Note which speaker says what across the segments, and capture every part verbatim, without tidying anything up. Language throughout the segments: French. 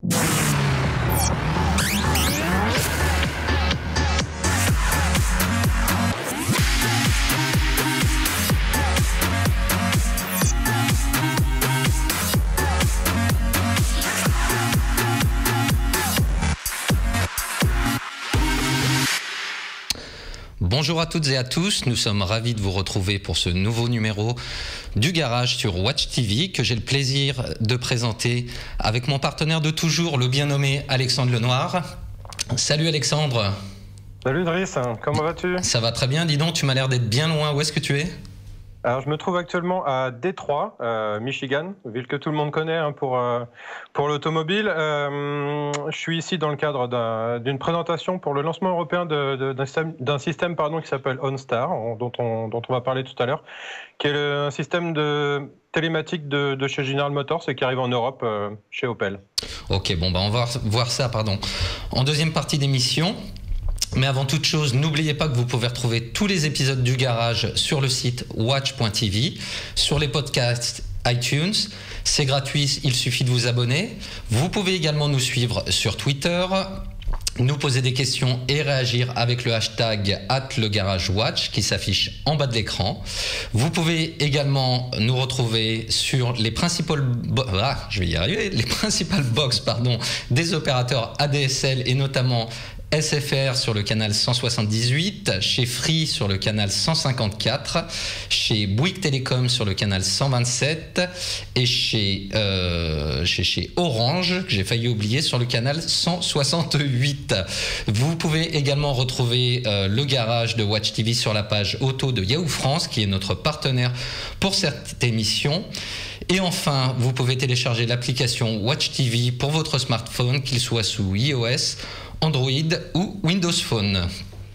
Speaker 1: Bonjour à toutes et à tous, nous sommes ravis de vous retrouver pour ce nouveau numéro du Garage sur Watch T V que j'ai le plaisir de présenter avec mon partenaire de toujours, le bien nommé Alexandre Lenoir. Salut Alexandre.
Speaker 2: Salut Driss, comment vas-tu?
Speaker 1: Ça va très bien, dis donc, tu m'as l'air d'être bien loin, où est-ce que tu es?
Speaker 2: Alors, je me trouve actuellement à Détroit, euh, Michigan, ville que tout le monde connaît hein, pour, euh, pour l'automobile. Euh, je suis ici dans le cadre d'une présentation pour le lancement européen d'un système, système pardon, qui s'appelle OnStar, dont on, dont on va parler tout à l'heure, qui est le, un système de télématique de, de chez General Motors et qui arrive en Europe euh, chez Opel.
Speaker 1: Ok, bon, bah on va voir ça pardon. En deuxième partie d'émission. Mais avant toute chose, n'oubliez pas que vous pouvez retrouver tous les épisodes du Garage sur le site watch point T V, sur les podcasts iTunes. C'est gratuit, il suffit de vous abonner. Vous pouvez également nous suivre sur Twitter, nous poser des questions et réagir avec le hashtag arobase le garage watch qui s'affiche en bas de l'écran. Vous pouvez également nous retrouver sur les principales ah, je vais y arriver, les principales box pardon, des opérateurs A D S L et notamment S F R sur le canal cent soixante-dix-huit, chez Free sur le canal cent cinquante-quatre, chez Bouygues Télécom sur le canal cent vingt-sept et chez, euh, chez, chez Orange, que j'ai failli oublier, sur le canal cent soixante-huit. Vous pouvez également retrouver euh, le Garage de Watch T V sur la page auto de Yahoo France, qui est notre partenaire pour cette émission. Et enfin, vous pouvez télécharger l'application Watch T V pour votre smartphone, qu'il soit sous iOS, Android ou Windows Phone.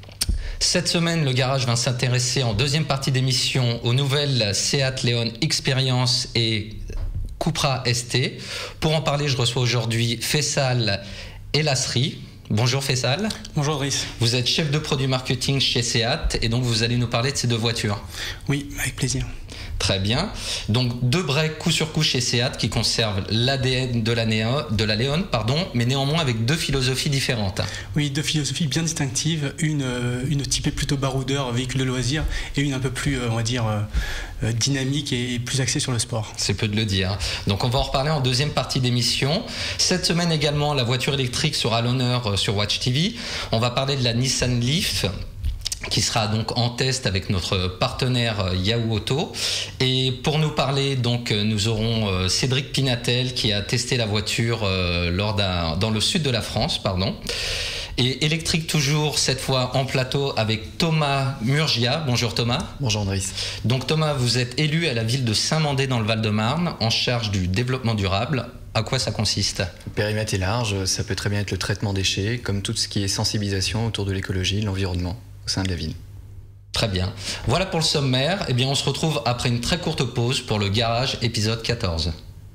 Speaker 1: Cette semaine, le Garage va s'intéresser en deuxième partie d'émission aux nouvelles Seat Leon Experience et Cupra S T. Pour en parler, je reçois aujourd'hui Faisal Elassri. Bonjour Faisal.
Speaker 3: Bonjour Driss.
Speaker 1: Vous êtes chef de produit marketing chez Seat et donc vous allez nous parler de ces deux voitures.
Speaker 3: Oui, avec plaisir.
Speaker 1: Très bien. Donc deux breaks coup sur coup chez Seat qui conservent l'A D N de la, Néo, de la Leon, pardon, mais néanmoins avec deux philosophies différentes.
Speaker 3: Oui, deux philosophies bien distinctives. Une, une typée plutôt baroudeur, véhicule de loisir, et une un peu plus, on va dire, euh, dynamique et plus axée sur le sport.
Speaker 1: C'est peu de le dire. Donc on va en reparler en deuxième partie d'émission. Cette semaine également, la voiture électrique sera à l'honneur sur Watch T V. On va parler de la Nissan Leaf, qui sera donc en test avec notre partenaire Yahoo Auto. Et pour nous parler, donc, nous aurons Cédric Pinatel qui a testé la voiture euh, lors d'un, dans le sud de la France, pardon. Et électrique toujours, cette fois en plateau avec Thomas Murgia. Bonjour Thomas.
Speaker 4: Bonjour Driss.
Speaker 1: Donc Thomas, vous êtes élu à la ville de Saint-Mandé dans le Val-de-Marne en charge du développement durable. À quoi ça consiste?
Speaker 4: Le périmètre est large, ça peut très bien être le traitement des déchets, comme tout ce qui est sensibilisation autour de l'écologie, de l'environnement au sein de la ville.
Speaker 1: Très bien. Voilà pour le sommaire. Eh bien, on se retrouve après une très courte pause pour le Garage épisode quatorze.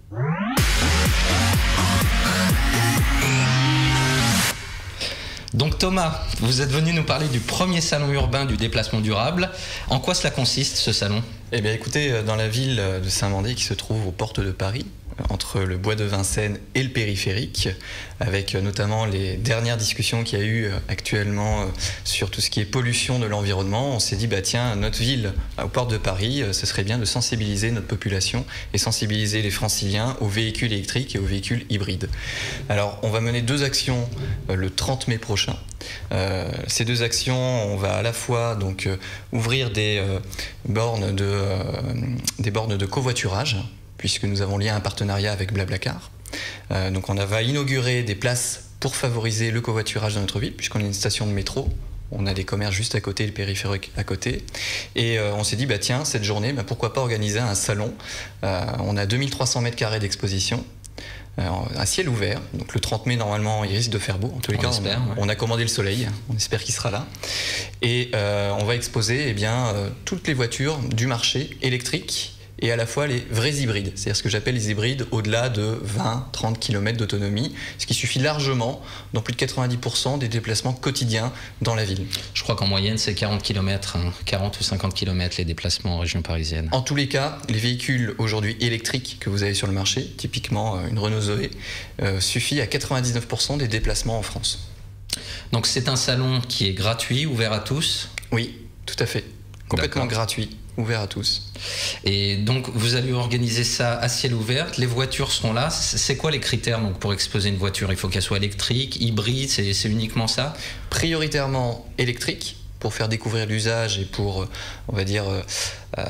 Speaker 1: Donc Thomas, vous êtes venu nous parler du premier salon urbain du déplacement durable. En quoi cela consiste ce salon?
Speaker 4: Eh bien écoutez, dans la ville de Saint-Mandé qui se trouve aux portes de Paris, entre le bois de Vincennes et le périphérique, avec notamment les dernières discussions qu'il y a eu actuellement sur tout ce qui est pollution de l'environnement, on s'est dit, bah tiens, notre ville, aux portes de Paris, ce serait bien de sensibiliser notre population et sensibiliser les franciliens aux véhicules électriques et aux véhicules hybrides. Alors, on va mener deux actions le trente mai prochain. Euh, ces deux actions, on va à la fois donc, euh, ouvrir des, euh, bornes de, euh, des bornes de covoiturage, puisque nous avons lié un partenariat avec Blablacar. Euh, donc on va inaugurer des places pour favoriser le covoiturage dans notre ville, puisqu'on est une station de métro. On a des commerces juste à côté, le périphérique à côté. Et euh, on s'est dit, bah, tiens, cette journée, bah, pourquoi pas organiser un salon. Euh, on a deux mille trois cents mètres carrés d'exposition. Euh, à ciel ouvert, donc le trente mai normalement il risque de faire beau, en tous les
Speaker 1: on
Speaker 4: cas
Speaker 1: espère,
Speaker 4: on,
Speaker 1: ouais.
Speaker 4: on a commandé le soleil, on espère qu'il sera là, et euh, on va exposer eh bien, euh, toutes les voitures du marché électriques et à la fois les vrais hybrides, c'est-à-dire ce que j'appelle les hybrides au-delà de vingt à trente kilomètres d'autonomie, ce qui suffit largement dans plus de quatre-vingt-dix pour cent des déplacements quotidiens dans la ville.
Speaker 1: Je crois qu'en moyenne c'est quarante kilomètres, hein, quarante ou cinquante kilomètres les déplacements en région parisienne.
Speaker 4: En tous les cas, les véhicules aujourd'hui électriques que vous avez sur le marché, typiquement une Renault Zoé, euh, suffit à quatre-vingt-dix-neuf pour cent des déplacements en France.
Speaker 1: Donc c'est un salon qui est gratuit, ouvert à tous?
Speaker 4: Oui, tout à fait. Complètement gratuit, ouvert à tous.
Speaker 1: Et donc vous allez organiser ça à ciel ouvert, les voitures seront là. C'est quoi les critères donc, pour exposer une voiture? Il faut qu'elle soit électrique, hybride, c'est uniquement ça?
Speaker 4: Prioritairement électrique, pour faire découvrir l'usage et pour, on va dire, euh,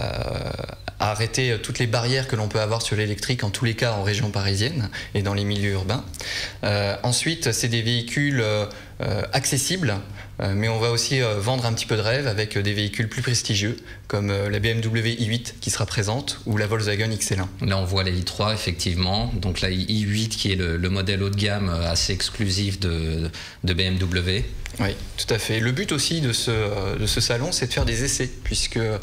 Speaker 4: arrêter toutes les barrières que l'on peut avoir sur l'électrique, en tous les cas en région parisienne et dans les milieux urbains. Euh, ensuite, c'est des véhicules euh, accessibles, euh, mais on va aussi euh, vendre un petit peu de rêve avec des véhicules plus prestigieux, comme euh, la B M W i huit qui sera présente, ou la Volkswagen X L un.
Speaker 1: Là, on voit la i trois, effectivement. Donc la i huit qui est le, le modèle haut de gamme assez exclusif de, de B M W.
Speaker 4: Oui, tout à fait. Le but aussi de ce, de ce salon, c'est de faire des essais, puisque euh,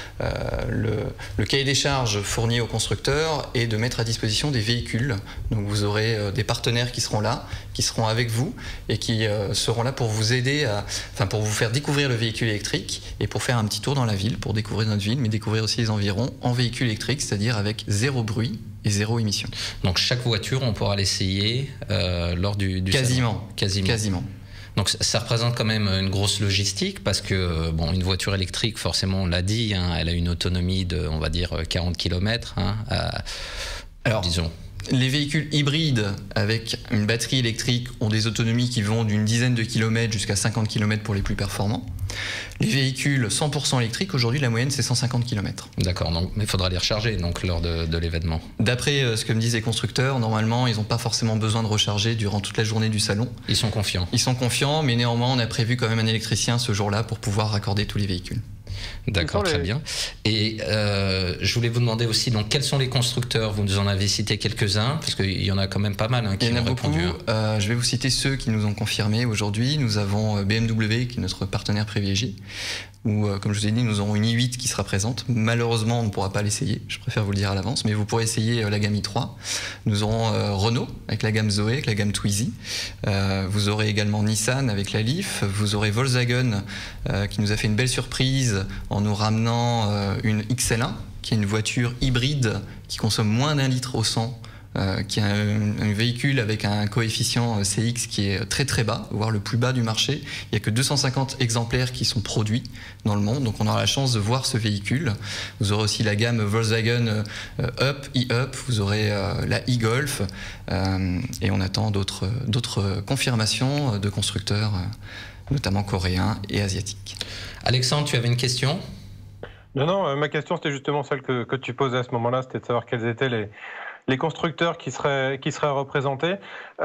Speaker 4: le, le cahier des charges fourni aux constructeurs est de mettre à disposition des véhicules. Donc vous aurez euh, des partenaires qui seront là, qui seront avec vous et qui euh, seront là pour vous aider, à, enfin pour vous faire découvrir le véhicule électrique et pour faire un petit tour dans la ville, pour découvrir notre ville, mais découvrir aussi les environs en véhicule électrique, c'est-à-dire avec zéro bruit et zéro émission.
Speaker 1: Donc chaque voiture, on pourra l'essayer euh, lors du, du
Speaker 4: Quasiment.
Speaker 1: salon. Quasiment.
Speaker 4: Quasiment.
Speaker 1: Donc ça représente quand même une grosse logistique parce que bon, une voiture électrique, forcément, on l'a dit, hein, elle a une autonomie de, on va dire, quarante kilomètres. Hein, à, alors, disons.
Speaker 4: Les véhicules hybrides avec une batterie électrique ont des autonomies qui vont d'une dizaine de kilomètres jusqu'à cinquante kilomètres pour les plus performants. Les véhicules cent pour cent électriques, aujourd'hui, la moyenne, c'est cent cinquante kilomètres.
Speaker 1: D'accord, donc mais il faudra les recharger donc, lors de, de l'événement.
Speaker 4: D'après euh, ce que me disent les constructeurs, normalement, ils n'ont pas forcément besoin de recharger durant toute la journée du salon.
Speaker 1: Ils sont confiants.
Speaker 4: Ils sont confiants, mais néanmoins, on a prévu quand même un électricien ce jour-là pour pouvoir raccorder tous les véhicules.
Speaker 1: D'accord, très bien. Et euh, je voulais vous demander aussi, donc, quels sont les constructeurs? Vous nous en avez cité quelques-uns, parce qu'il y en a quand même pas mal hein, qui
Speaker 4: Il y en a
Speaker 1: ont
Speaker 4: beaucoup.
Speaker 1: répondu.
Speaker 4: Euh, je vais vous citer ceux qui nous ont confirmé aujourd'hui. Nous avons B M W, qui est notre partenaire privilégié, où, euh, comme je vous ai dit, nous aurons une i huit qui sera présente. Malheureusement, on ne pourra pas l'essayer, je préfère vous le dire à l'avance, mais vous pourrez essayer euh, la gamme i trois. Nous aurons euh, Renault, avec la gamme Zoé, avec la gamme Twizy. Euh, vous aurez également Nissan, avec la Leaf. Vous aurez Volkswagen, euh, qui nous a fait une belle surprise en nous ramenant euh, une X L un, qui est une voiture hybride qui consomme moins d'un litre au cent, euh, qui est un, un véhicule avec un coefficient C X qui est très très bas, voire le plus bas du marché. Il n'y a que deux cent cinquante exemplaires qui sont produits dans le monde, donc on aura la chance de voir ce véhicule. Vous aurez aussi la gamme Volkswagen euh, Up, e-Up, vous aurez euh, la e-Golf, euh, et on attend d'autres d'autres confirmations de constructeurs, euh, notamment coréens et asiatiques.
Speaker 1: Alexandre, tu avais une question?
Speaker 2: Non, non, euh, ma question c'était justement celle que, que tu posais à ce moment-là, c'était de savoir quels étaient les, les constructeurs qui seraient, qui seraient représentés.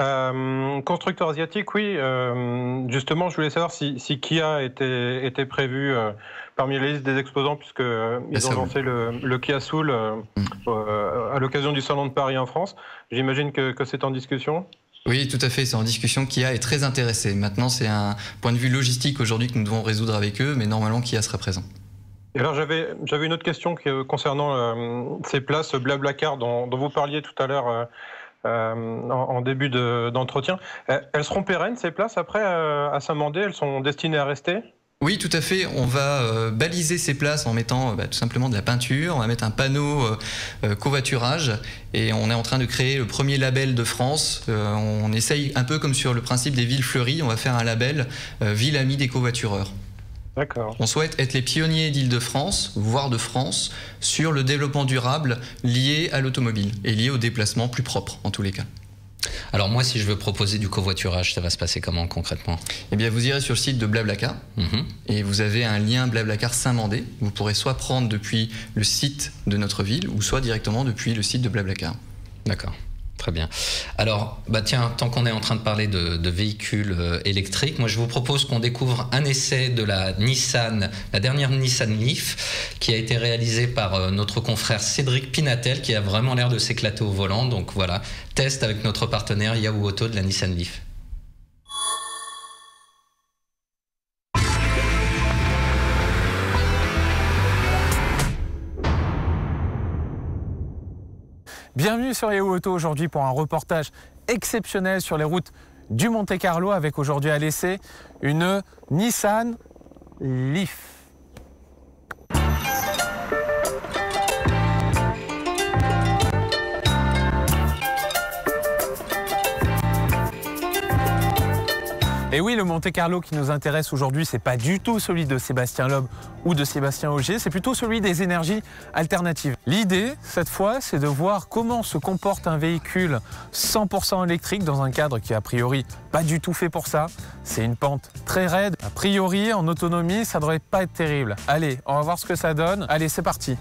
Speaker 2: Euh, constructeurs asiatiques, oui, euh, justement, je voulais savoir si, si Kia était, était prévu euh, parmi les listes des exposants, puisqu'ils euh, ont lancé le, le Kia Soul euh, mm. euh, à l'occasion du Salon de Paris en France. J'imagine que, que c'est en discussion.
Speaker 4: Oui, tout à fait, c'est en discussion. Kia est très intéressé. Maintenant, c'est un point de vue logistique aujourd'hui que nous devons résoudre avec eux, mais normalement, Kia sera présent.
Speaker 2: Et alors, j'avais j'avais une autre question qui, concernant euh, ces places Blablacar dont, dont vous parliez tout à l'heure euh, euh, en, en début d'entretien. De, elles seront pérennes, ces places, après, euh, à Saint-Mandé? Elles sont destinées à rester?
Speaker 4: Oui, tout à fait. On va euh, baliser ces places en mettant bah, tout simplement de la peinture. On va mettre un panneau euh, euh, covoiturage et on est en train de créer le premier label de France. Euh, on essaye un peu comme sur le principe des villes fleuries. On va faire un label euh, ville amie des covoitureurs.
Speaker 2: D'accord.
Speaker 4: On souhaite être les pionniers d'Île-de-France, voire de France, sur le développement durable lié à l'automobile et lié au déplacement plus propre en tous les cas.
Speaker 1: Alors moi, si je veux proposer du covoiturage, ça va se passer comment concrètement?
Speaker 4: Eh bien, vous irez sur le site de Blablacar mmh. et vous avez un lien Blablacar Saint-Mandé. Vous pourrez soit prendre depuis le site de notre ville ou soit directement depuis le site de Blablacar.
Speaker 1: D'accord. Très bien. Alors, bah tiens, tant qu'on est en train de parler de, de véhicules euh, électriques, moi je vous propose qu'on découvre un essai de la Nissan, la dernière Nissan Leaf, qui a été réalisée par euh, notre confrère Cédric Pinatel, qui a vraiment l'air de s'éclater au volant. Donc voilà, test avec notre partenaire Yahoo Auto de la Nissan Leaf.
Speaker 5: Bienvenue sur E O Auto aujourd'hui pour un reportage exceptionnel sur les routes du Monte-Carlo avec aujourd'hui à l'essai une Nissan Leaf. Et oui, le Monte-Carlo qui nous intéresse aujourd'hui, c'est pas du tout celui de Sébastien Loeb ou de Sébastien Ogier, c'est plutôt celui des énergies alternatives. L'idée, cette fois, c'est de voir comment se comporte un véhicule cent pour cent électrique dans un cadre qui est a priori pas du tout fait pour ça. C'est une pente très raide. A priori, en autonomie, ça devrait pas être terrible. Allez, on va voir ce que ça donne. Allez, c'est parti.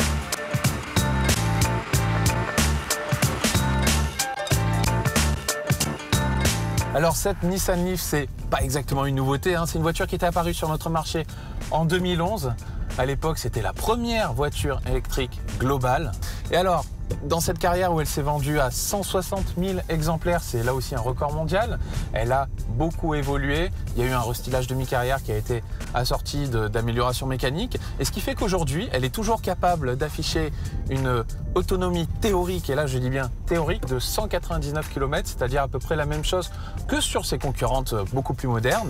Speaker 5: Alors cette Nissan Leaf, c'est pas exactement une nouveauté, hein. C'est une voiture qui était apparue sur notre marché en deux mille onze. À l'époque, c'était la première voiture électrique globale. Et alors, dans cette carrière où elle s'est vendue à cent soixante mille exemplaires, c'est là aussi un record mondial. Elle a beaucoup évolué. Il y a eu un restylage de mi-carrière qui a été assorti d'améliorations mécaniques. Et ce qui fait qu'aujourd'hui, elle est toujours capable d'afficher une autonomie théorique, et là je dis bien théorique, de cent quatre-vingt-dix-neuf kilomètres, c'est-à-dire à peu près la même chose que sur ses concurrentes beaucoup plus modernes.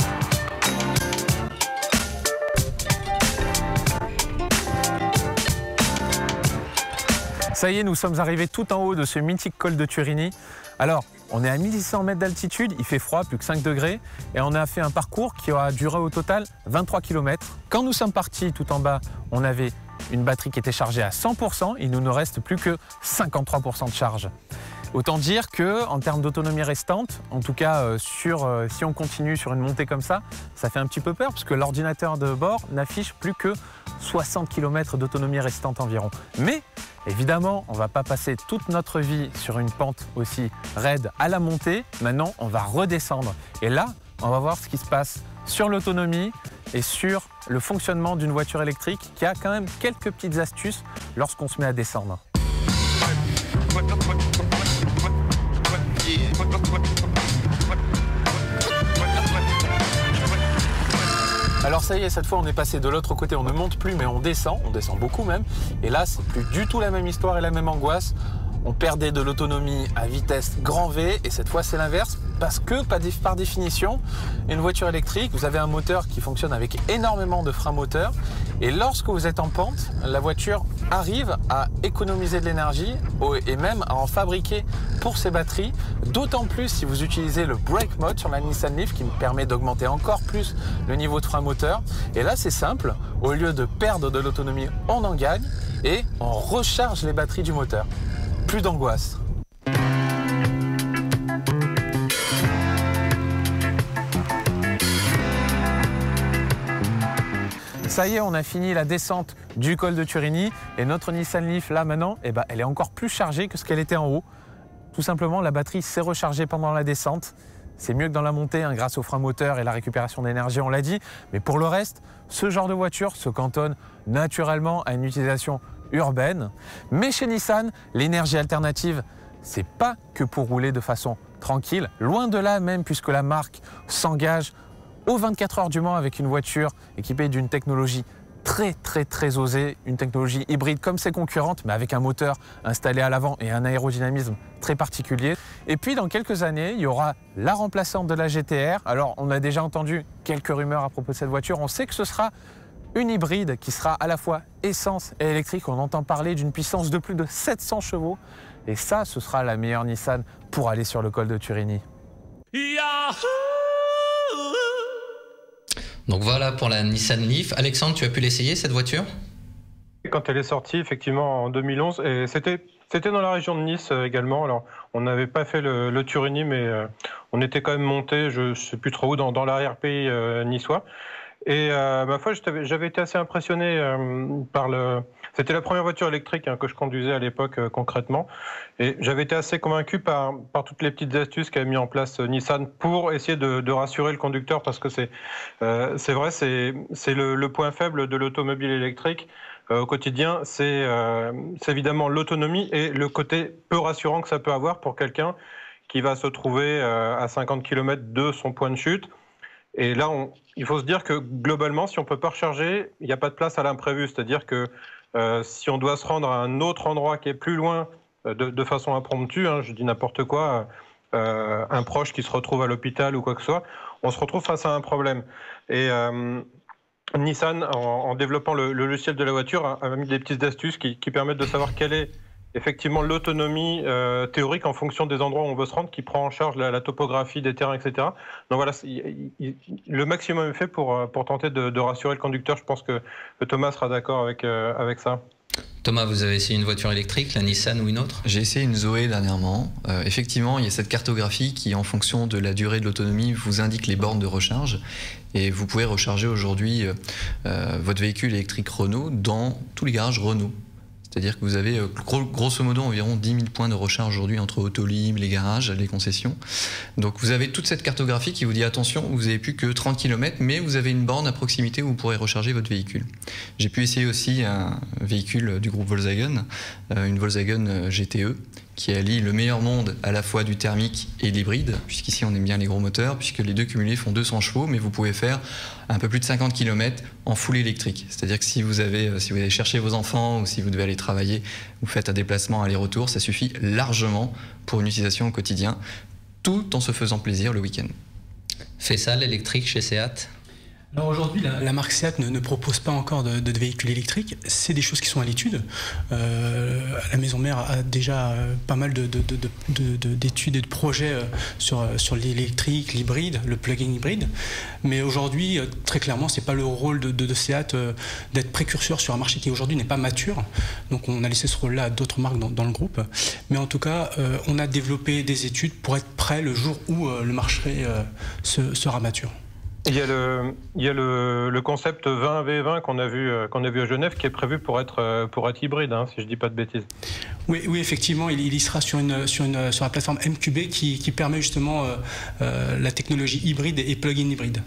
Speaker 5: Ça y est, nous sommes arrivés tout en haut de ce mythique col de Turini. Alors, on est à mille six cents mètres d'altitude, il fait froid, plus que cinq degrés, et on a fait un parcours qui aura duré au total vingt-trois kilomètres. Quand nous sommes partis tout en bas, on avait une batterie qui était chargée à cent pour cent, il ne nous reste plus que cinquante-trois pour cent de charge. Autant dire qu'en termes d'autonomie restante, en tout cas euh, sur, euh, si on continue sur une montée comme ça, ça fait un petit peu peur parce que l'ordinateur de bord n'affiche plus que soixante kilomètres d'autonomie restante environ. Mais évidemment, on ne va pas passer toute notre vie sur une pente aussi raide à la montée. Maintenant, on va redescendre. Et là, on va voir ce qui se passe sur l'autonomie et sur le fonctionnement d'une voiture électrique qui a quand même quelques petites astuces lorsqu'on se met à descendre. Alors ça y est, cette fois on est passé de l'autre côté, on ne monte plus mais on descend, on descend beaucoup même. Et là c'est plus du tout la même histoire et la même angoisse. On perdait de l'autonomie à vitesse grand V et cette fois c'est l'inverse parce que par définition, une voiture électrique, vous avez un moteur qui fonctionne avec énormément de freins moteurs et lorsque vous êtes en pente, la voiture arrive à économiser de l'énergie et même à en fabriquer pour ses batteries, d'autant plus si vous utilisez le brake mode sur la Nissan Leaf qui permet d'augmenter encore plus le niveau de frein moteur. Et là c'est simple, au lieu de perdre de l'autonomie, on en gagne et on recharge les batteries du moteur. Plus d'angoisse. Ça y est, on a fini la descente du col de Turini et notre Nissan Leaf là maintenant, eh ben, elle est encore plus chargée que ce qu'elle était en haut. Tout simplement, la batterie s'est rechargée pendant la descente. C'est mieux que dans la montée hein, grâce au frein moteur et la récupération d'énergie, on l'a dit. Mais pour le reste, ce genre de voiture se cantonne naturellement à une utilisation urbaine. Mais chez Nissan, l'énergie alternative, c'est pas que pour rouler de façon tranquille. Loin de là même, puisque la marque s'engage aux vingt-quatre heures du Mans avec une voiture équipée d'une technologie très très très osée, une technologie hybride comme ses concurrentes, mais avec un moteur installé à l'avant et un aérodynamisme très particulier. Et puis dans quelques années, il y aura la remplaçante de la G T R. Alors on a déjà entendu quelques rumeurs à propos de cette voiture, on sait que ce sera une hybride qui sera à la fois essence et électrique. On entend parler d'une puissance de plus de sept cents chevaux. Et ça, ce sera la meilleure Nissan pour aller sur le col de Turini.
Speaker 1: Donc voilà pour la Nissan Leaf. Alexandre, tu as pu l'essayer cette voiture?
Speaker 2: Quand elle est sortie, effectivement, en deux mille onze, et c'était c'était dans la région de Nice euh, également. Alors, on n'avait pas fait le, le Turini, mais euh, on était quand même monté, je ne sais plus trop où, dans, dans l'arrière-pays euh, niçois. Et euh, ma foi, j'avais été assez impressionné euh, par le... C'était la première voiture électrique hein, que je conduisais à l'époque euh, concrètement. Et j'avais été assez convaincu par, par toutes les petites astuces qu'a mis en place euh, Nissan pour essayer de, de rassurer le conducteur, parce que c'est euh, c'est vrai, c'est le, le point faible de l'automobile électrique euh, au quotidien. C'est euh, évidemment l'autonomie et le côté peu rassurant que ça peut avoir pour quelqu'un qui va se trouver euh, à cinquante kilomètres de son point de chute. Et là, on, il faut se dire que globalement, si on ne peut pas recharger, il n'y a pas de place à l'imprévu. C'est-à-dire que euh, si on doit se rendre à un autre endroit qui est plus loin de, de façon impromptue, hein, je dis n'importe quoi, euh, un proche qui se retrouve à l'hôpital ou quoi que ce soit, on se retrouve face à un problème. Et euh, Nissan, en, en développant le, le logiciel de la voiture, a, a mis des petites astuces qui, qui permettent de savoir quelle est effectivement l'autonomie euh, théorique en fonction des endroits où on veut se rendre, qui prend en charge la, la topographie des terrains, et cetera. Donc voilà, il, il, le maximum est fait pour, pour tenter de, de rassurer le conducteur. Je pense que, que Thomas sera d'accord avec, euh, avec ça.
Speaker 1: Thomas, vous avez essayé une voiture électrique, la Nissan ou une autre?
Speaker 4: J'ai essayé une Zoé dernièrement. Euh, effectivement, il y a cette cartographie qui, en fonction de la durée de l'autonomie, vous indique les bornes de recharge. Et vous pouvez recharger aujourd'hui euh, votre véhicule électrique Renault dans tous les garages Renault. C'est-à-dire que vous avez gros, grosso modo environ dix mille points de recharge aujourd'hui entre Autolib, les garages, les concessions. Donc vous avez toute cette cartographie qui vous dit attention, vous n'avez plus que trente kilomètres, mais vous avez une borne à proximité où vous pourrez recharger votre véhicule. J'ai pu essayer aussi un véhicule du groupe Volkswagen, une Volkswagen G T E, qui allie le meilleur monde à la fois du thermique et de l'hybride, puisqu'ici on aime bien les gros moteurs, puisque les deux cumulés font deux cents chevaux, mais vous pouvez faire un peu plus de cinquante kilomètres en full électrique. C'est-à-dire que si vous, avez, si vous allez chercher vos enfants ou si vous devez aller travailler, vous faites un déplacement aller-retour, ça suffit largement pour une utilisation au quotidien, tout en se faisant plaisir le week-end.
Speaker 1: Fessal électrique chez Seat?
Speaker 3: Alors aujourd'hui, la, la marque Seat ne, ne propose pas encore de, de, de véhicules électriques. C'est des choses qui sont à l'étude. Euh, la maison mère a déjà euh, pas mal de, de, de, de, de, d'études et de projets euh, sur, sur l'électrique, l'hybride, le plug-in hybride. Mais aujourd'hui, euh, très clairement, c'est pas le rôle de, de, de Seat euh, d'être précurseur sur un marché qui aujourd'hui n'est pas mature. Donc on a laissé ce rôle-là à d'autres marques dans, dans le groupe. Mais en tout cas, euh, on a développé des études pour être prêt le jour où euh, le marché euh, se, sera mature.
Speaker 2: Il y a le, il y a le, le concept vingt V vingt qu'on a vu, qu'on a vu à Genève, qui est prévu pour être, pour être hybride, hein, si je dis pas de bêtises.
Speaker 3: Oui, oui, effectivement, il, il y sera sur, une, sur, une, sur la plateforme M Q B qui, qui permet justement euh, euh, la technologie hybride et plug-in hybride.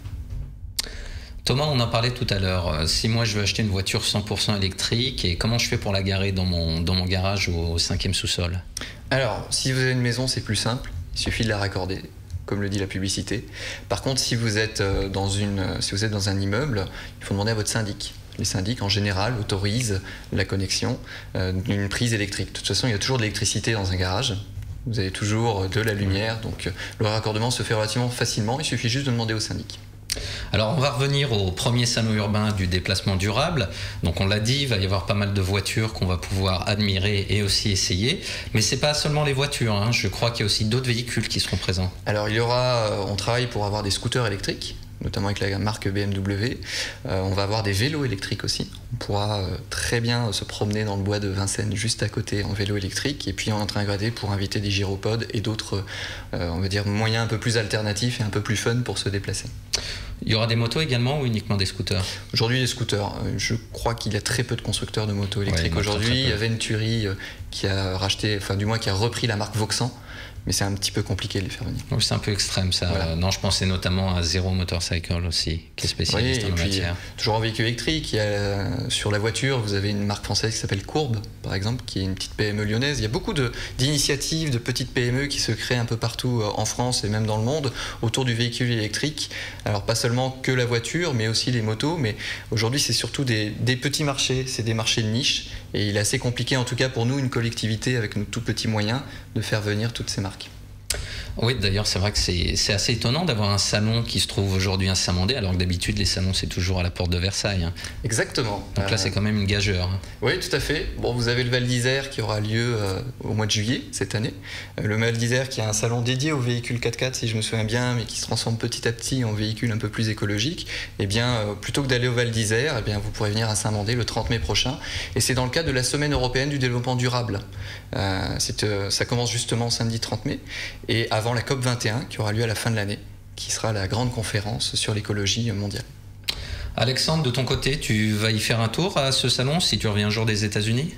Speaker 1: Thomas, on en parlait tout à l'heure. Si moi je veux acheter une voiture cent pour cent électrique, et comment je fais pour la garer dans mon, dans mon garage au, au cinquième sous-sol?
Speaker 4: Alors, si vous avez une maison, c'est plus simple. Il suffit de la raccorder, comme le dit la publicité. Par contre, si vous êtes dans, une, si vous êtes dans un immeuble, il faut demander à votre syndic. Les syndics, en général, autorisent la connexion euh, d'une prise électrique. De toute façon, il y a toujours de l'électricité dans un garage. Vous avez toujours de la lumière, donc le raccordement se fait relativement facilement. Il suffit juste de demander au syndic.
Speaker 1: Alors on va revenir au premier salon urbain du déplacement durable. Donc on l'a dit, il va y avoir pas mal de voitures qu'on va pouvoir admirer et aussi essayer. Mais c'est pas seulement les voitures, hein. Je crois qu'il y a aussi d'autres véhicules qui seront présents.
Speaker 4: Alors il y aura, on travaille pour avoir des scooters électriques, notamment avec la marque B M W. Euh, on va avoir des vélos électriques aussi. On pourra euh, très bien se promener dans le bois de Vincennes juste à côté en vélo électrique. Et puis on est en train de grader pour inviter des gyropodes et d'autres, euh, on va dire, moyens un peu plus alternatifs et un peu plus fun pour se déplacer.
Speaker 1: Il y aura des motos également ou uniquement des scooters?
Speaker 4: Aujourd'hui, les scooters. Je crois qu'il y a très peu de constructeurs de motos électriques. Ouais, aujourd'hui, il y a Venturi qui a racheté, enfin du moins qui a repris la marque Voxan. Mais c'est un petit peu compliqué de les faire venir.
Speaker 1: Oui, c'est un peu extrême ça. Voilà. Non, je pensais notamment à Zero Motorcycle aussi, qui est spécialiste
Speaker 4: oui,
Speaker 1: en
Speaker 4: et puis,
Speaker 1: matière.
Speaker 4: Toujours en véhicule électrique, il y a, sur la voiture, vous avez une marque française qui s'appelle Courbe, par exemple, qui est une petite P M E lyonnaise. Il y a beaucoup d'initiatives de, de petites P M E qui se créent un peu partout en France et même dans le monde autour du véhicule électrique. Alors pas seulement que la voiture, mais aussi les motos. Mais aujourd'hui, c'est surtout des, des petits marchés, c'est des marchés de niche. Et il est assez compliqué, en tout cas pour nous, une collectivité avec nos tout petits moyens, de faire venir toutes ces marques.
Speaker 1: Oui, d'ailleurs, c'est vrai que c'est assez étonnant d'avoir un salon qui se trouve aujourd'hui à Saint-Mandé, alors que d'habitude, les salons, c'est toujours à la porte de Versailles. Hein.
Speaker 4: Exactement.
Speaker 1: Donc là, euh... c'est quand même une gageure. Hein.
Speaker 4: Oui, tout à fait. Bon, vous avez le Val d'Isère qui aura lieu euh, au mois de juillet cette année. Euh, le Val d'Isère qui a un salon dédié aux véhicules quatre quatre, si je me souviens bien, mais qui se transforme petit à petit en véhicule un peu plus écologique. Eh bien, euh, plutôt que d'aller au Val d'Isère, eh bien, vous pourrez venir à Saint-Mandé le trente mai prochain. Et c'est dans le cadre de la Semaine européenne du développement durable. Euh, euh, ça commence justement samedi trente mai. Et avant la COP vingt et un, qui aura lieu à la fin de l'année, qui sera la grande conférence sur l'écologie mondiale.
Speaker 1: Alexandre, de ton côté, tu vas y faire un tour à ce salon si tu reviens un jour des États-Unis?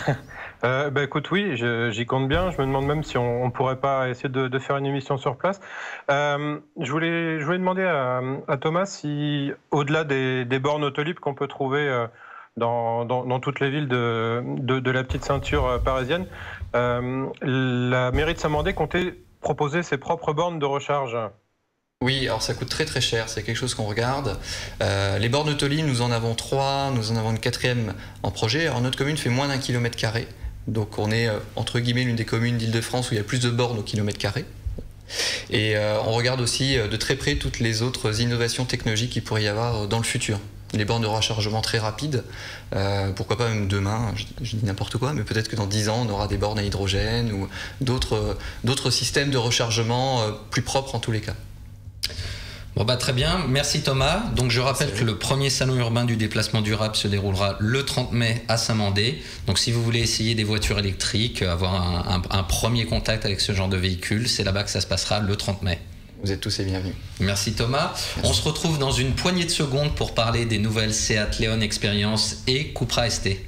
Speaker 2: euh, bah, écoute, oui, j'y compte bien. Je me demande même si on ne pourrait pas essayer de, de faire une émission sur place. Euh, je, voulais, je voulais demander à, à Thomas si, au-delà des, des bornes Autolib qu'on peut trouver euh, dans, dans, dans toutes les villes de, de, de la petite ceinture parisienne, euh, la mairie de Saint-Mandé comptait proposer ses propres bornes de recharge.
Speaker 4: Oui, alors ça coûte très très cher, c'est quelque chose qu'on regarde. Euh, les bornes Autolib, nous en avons trois, nous en avons une quatrième en projet. Alors notre commune fait moins d'un kilomètre carré, Donc on est, entre guillemets, l'une des communes d'Île-de-France où il y a plus de bornes au kilomètre carré. Et euh, on regarde aussi de très près toutes les autres innovations technologiques qu'il pourrait y avoir dans le futur. Les bornes de rechargement très rapides, euh, pourquoi pas même demain, je, je dis n'importe quoi, mais peut-être que dans dix ans, on aura des bornes à hydrogène ou d'autres d'autres systèmes de rechargement euh, plus propres en tous les cas.
Speaker 1: Bon bah très bien, merci Thomas. Donc je rappelle que le premier salon urbain du déplacement durable se déroulera le trente mai à Saint-Mandé. Donc si vous voulez essayer des voitures électriques, avoir un, un, un premier contact avec ce genre de véhicule, c'est là-bas que ça se passera le trente mai.
Speaker 4: Vous êtes tous les bienvenus.
Speaker 1: Merci Thomas. Merci. On se retrouve dans une poignée de secondes pour parler des nouvelles Seat Leon Experience et Cupra S T.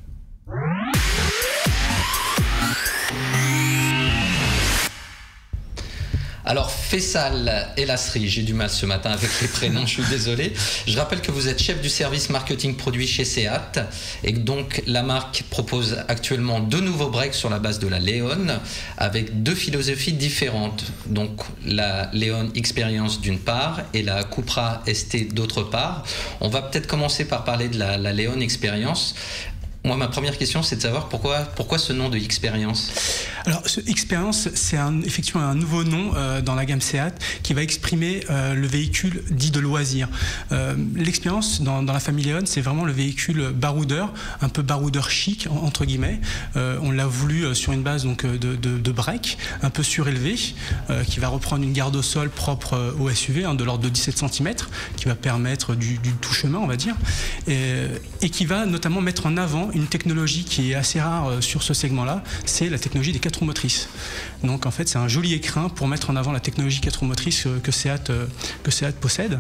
Speaker 1: Alors Faisal Elassri, j'ai du mal ce matin avec les prénoms, je suis désolé. Je rappelle que vous êtes chef du service marketing produit chez Seat et que donc la marque propose actuellement deux nouveaux breaks sur la base de la Leon avec deux philosophies différentes. Donc la Leon Experience d'une part et la Cupra S T d'autre part. On va peut-être commencer par parler de la, la Leon Experience. Moi, ma première question, c'est de savoir pourquoi, pourquoi ce nom de Experience.
Speaker 3: Alors, ce Experience, c'est un, effectivement un nouveau nom euh, dans la gamme Seat qui va exprimer euh, le véhicule dit de loisir. Euh, L'Experience dans, dans la famille Leon, c'est vraiment le véhicule baroudeur, un peu baroudeur chic, en, entre guillemets. Euh, on l'a voulu euh, sur une base donc, de, de, de break, un peu surélevé, euh, qui va reprendre une garde au sol propre euh, au S U V, hein, de l'ordre de dix-sept centimètres, qui va permettre du, du tout chemin, on va dire, et, et qui va notamment mettre en avant une technologie qui est assez rare sur ce segment-là, c'est la technologie des quatre roues motrices. Donc en fait, c'est un joli écrin pour mettre en avant la technologie quatre roues motrices que Seat, que Seat possède.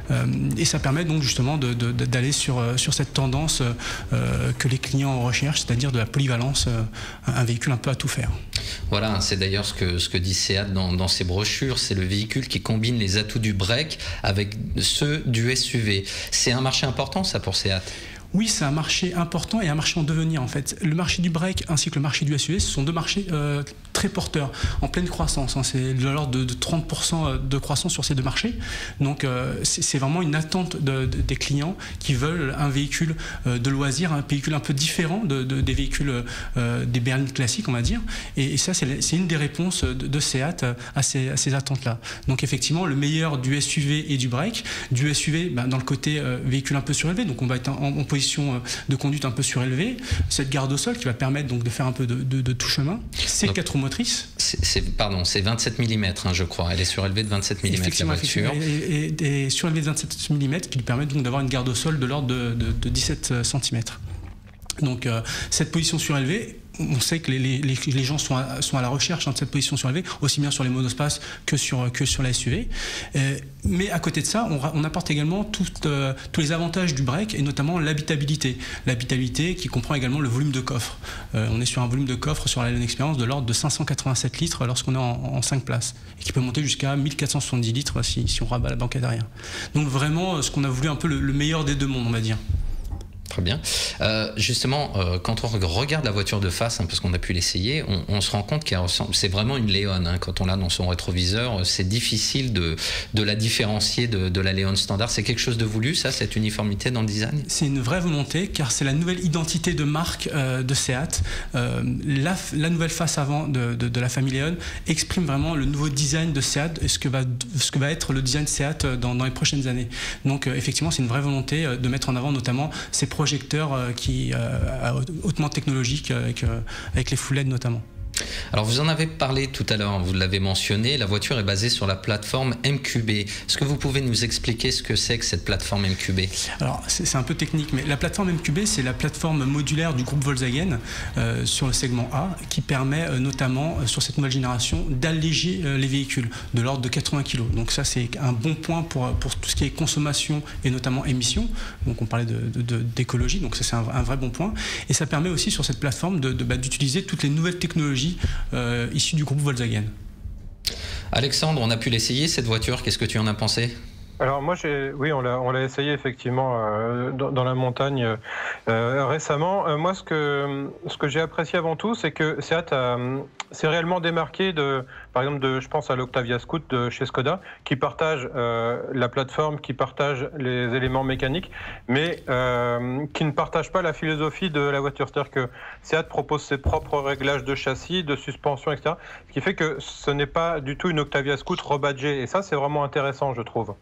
Speaker 3: Et ça permet donc justement de, de, d'aller sur, sur cette tendance que les clients recherchent, c'est-à-dire de la polyvalence, un véhicule un peu à tout faire.
Speaker 1: Voilà, c'est d'ailleurs ce que, ce que dit Seat dans, dans ses brochures, c'est le véhicule qui combine les atouts du break avec ceux du S U V. C'est un marché important ça pour Seat?
Speaker 3: Oui, c'est un marché important et un marché en devenir en fait. Le marché du break ainsi que le marché du S U V, ce sont deux marchés euh, très porteurs, en pleine croissance. Hein. C'est de l'ordre de, de trente pour cent de croissance sur ces deux marchés. Donc euh, c'est vraiment une attente de, de, des clients qui veulent un véhicule euh, de loisir, un véhicule un peu différent de, de, des véhicules euh, des berlines classiques, on va dire. Et, et ça, c'est une des réponses de, de Seat à ces, à ces attentes-là. Donc effectivement, le meilleur du S U V et du break. Du S U V, ben, dans le côté euh, véhicule un peu surélevé, donc on va être en, en position de conduite un peu surélevée, cette garde au sol qui va permettre donc de faire un peu de, de, de tout chemin, c'est quatre roues motrices.
Speaker 1: C'est, pardon, c'est vingt-sept millimètres, hein, je crois. Elle est surélevée de vingt-sept millimètres la voiture.
Speaker 3: Et, et, et surélevée de vingt-sept millimètres qui lui permet donc d'avoir une garde au sol de l'ordre de, de, de dix-sept centimètres. Donc euh, cette position surélevée, on sait que les, les, les gens sont à, sont à la recherche hein, de cette position surélevée, aussi bien sur les monospaces que sur, que sur la S U V. Euh, mais à côté de ça, on, on apporte également tout, euh, tous les avantages du break et notamment l'habitabilité. L'habitabilité qui comprend également le volume de coffre. Euh, on est sur un volume de coffre sur la Leon Experience de l'ordre de cinq cent quatre-vingt-sept litres lorsqu'on est en, en cinq places et qui peut monter jusqu'à mille quatre cent soixante-dix litres si, si on rabat la banquette arrière. Donc vraiment, ce qu'on a voulu un peu le, le meilleur des deux mondes, on va dire.
Speaker 1: Très bien. Euh, justement, euh, quand on regarde la voiture de face, hein, parce qu'on a pu l'essayer, on, on se rend compte que c'est vraiment une Leon. Hein, quand on l'a dans son rétroviseur, c'est difficile de, de la différencier de, de la Leon standard. C'est quelque chose de voulu, ça, cette uniformité dans le design?
Speaker 3: C'est une vraie volonté, car c'est la nouvelle identité de marque euh, de Seat. Euh, la, la nouvelle face avant de, de, de la famille Leon exprime vraiment le nouveau design de Seat et ce que va, ce que va être le design Seat dans, dans les prochaines années. Donc euh, effectivement, c'est une vraie volonté euh, de mettre en avant notamment ces projecteurs euh, qui, euh, hautement technologiques avec, euh, avec les full L E D notamment.
Speaker 1: Alors vous en avez parlé tout à l'heure, vous l'avez mentionné, la voiture est basée sur la plateforme M Q B. Est-ce que vous pouvez nous expliquer ce que c'est que cette plateforme M Q B?
Speaker 3: Alors c'est un peu technique, mais la plateforme M Q B, c'est la plateforme modulaire du groupe Volkswagen euh, sur le segment A, qui permet euh, notamment euh, sur cette nouvelle génération d'alléger euh, les véhicules de l'ordre de quatre-vingts kilos. Donc ça c'est un bon point pour, pour tout ce qui est consommation et notamment émissions. Donc on parlait d'écologie, de, de, donc ça c'est un, un vrai bon point. Et ça permet aussi sur cette plateforme de, de, bah, d'utiliser toutes les nouvelles technologies Euh, issu du groupe Volkswagen.
Speaker 1: Alexandre, on a pu l'essayer cette voiture, qu'est-ce que tu en as pensé?
Speaker 2: Alors moi, oui, on l'a, on l'a essayé effectivement euh, dans, dans la montagne euh, récemment. Euh, moi, ce que ce que j'ai apprécié avant tout, c'est que Seat s'est réellement démarqué de, par exemple, de, je pense à l'Octavia Scoot de chez Skoda, qui partage euh, la plateforme, qui partage les éléments mécaniques, mais euh, qui ne partage pas la philosophie de la voiture. C'est-à-dire que Seat propose ses propres réglages de châssis, de suspension, et cetera. Ce qui fait que ce n'est pas du tout une Octavia Scoot rebadgée. Et ça, c'est vraiment intéressant, je trouve.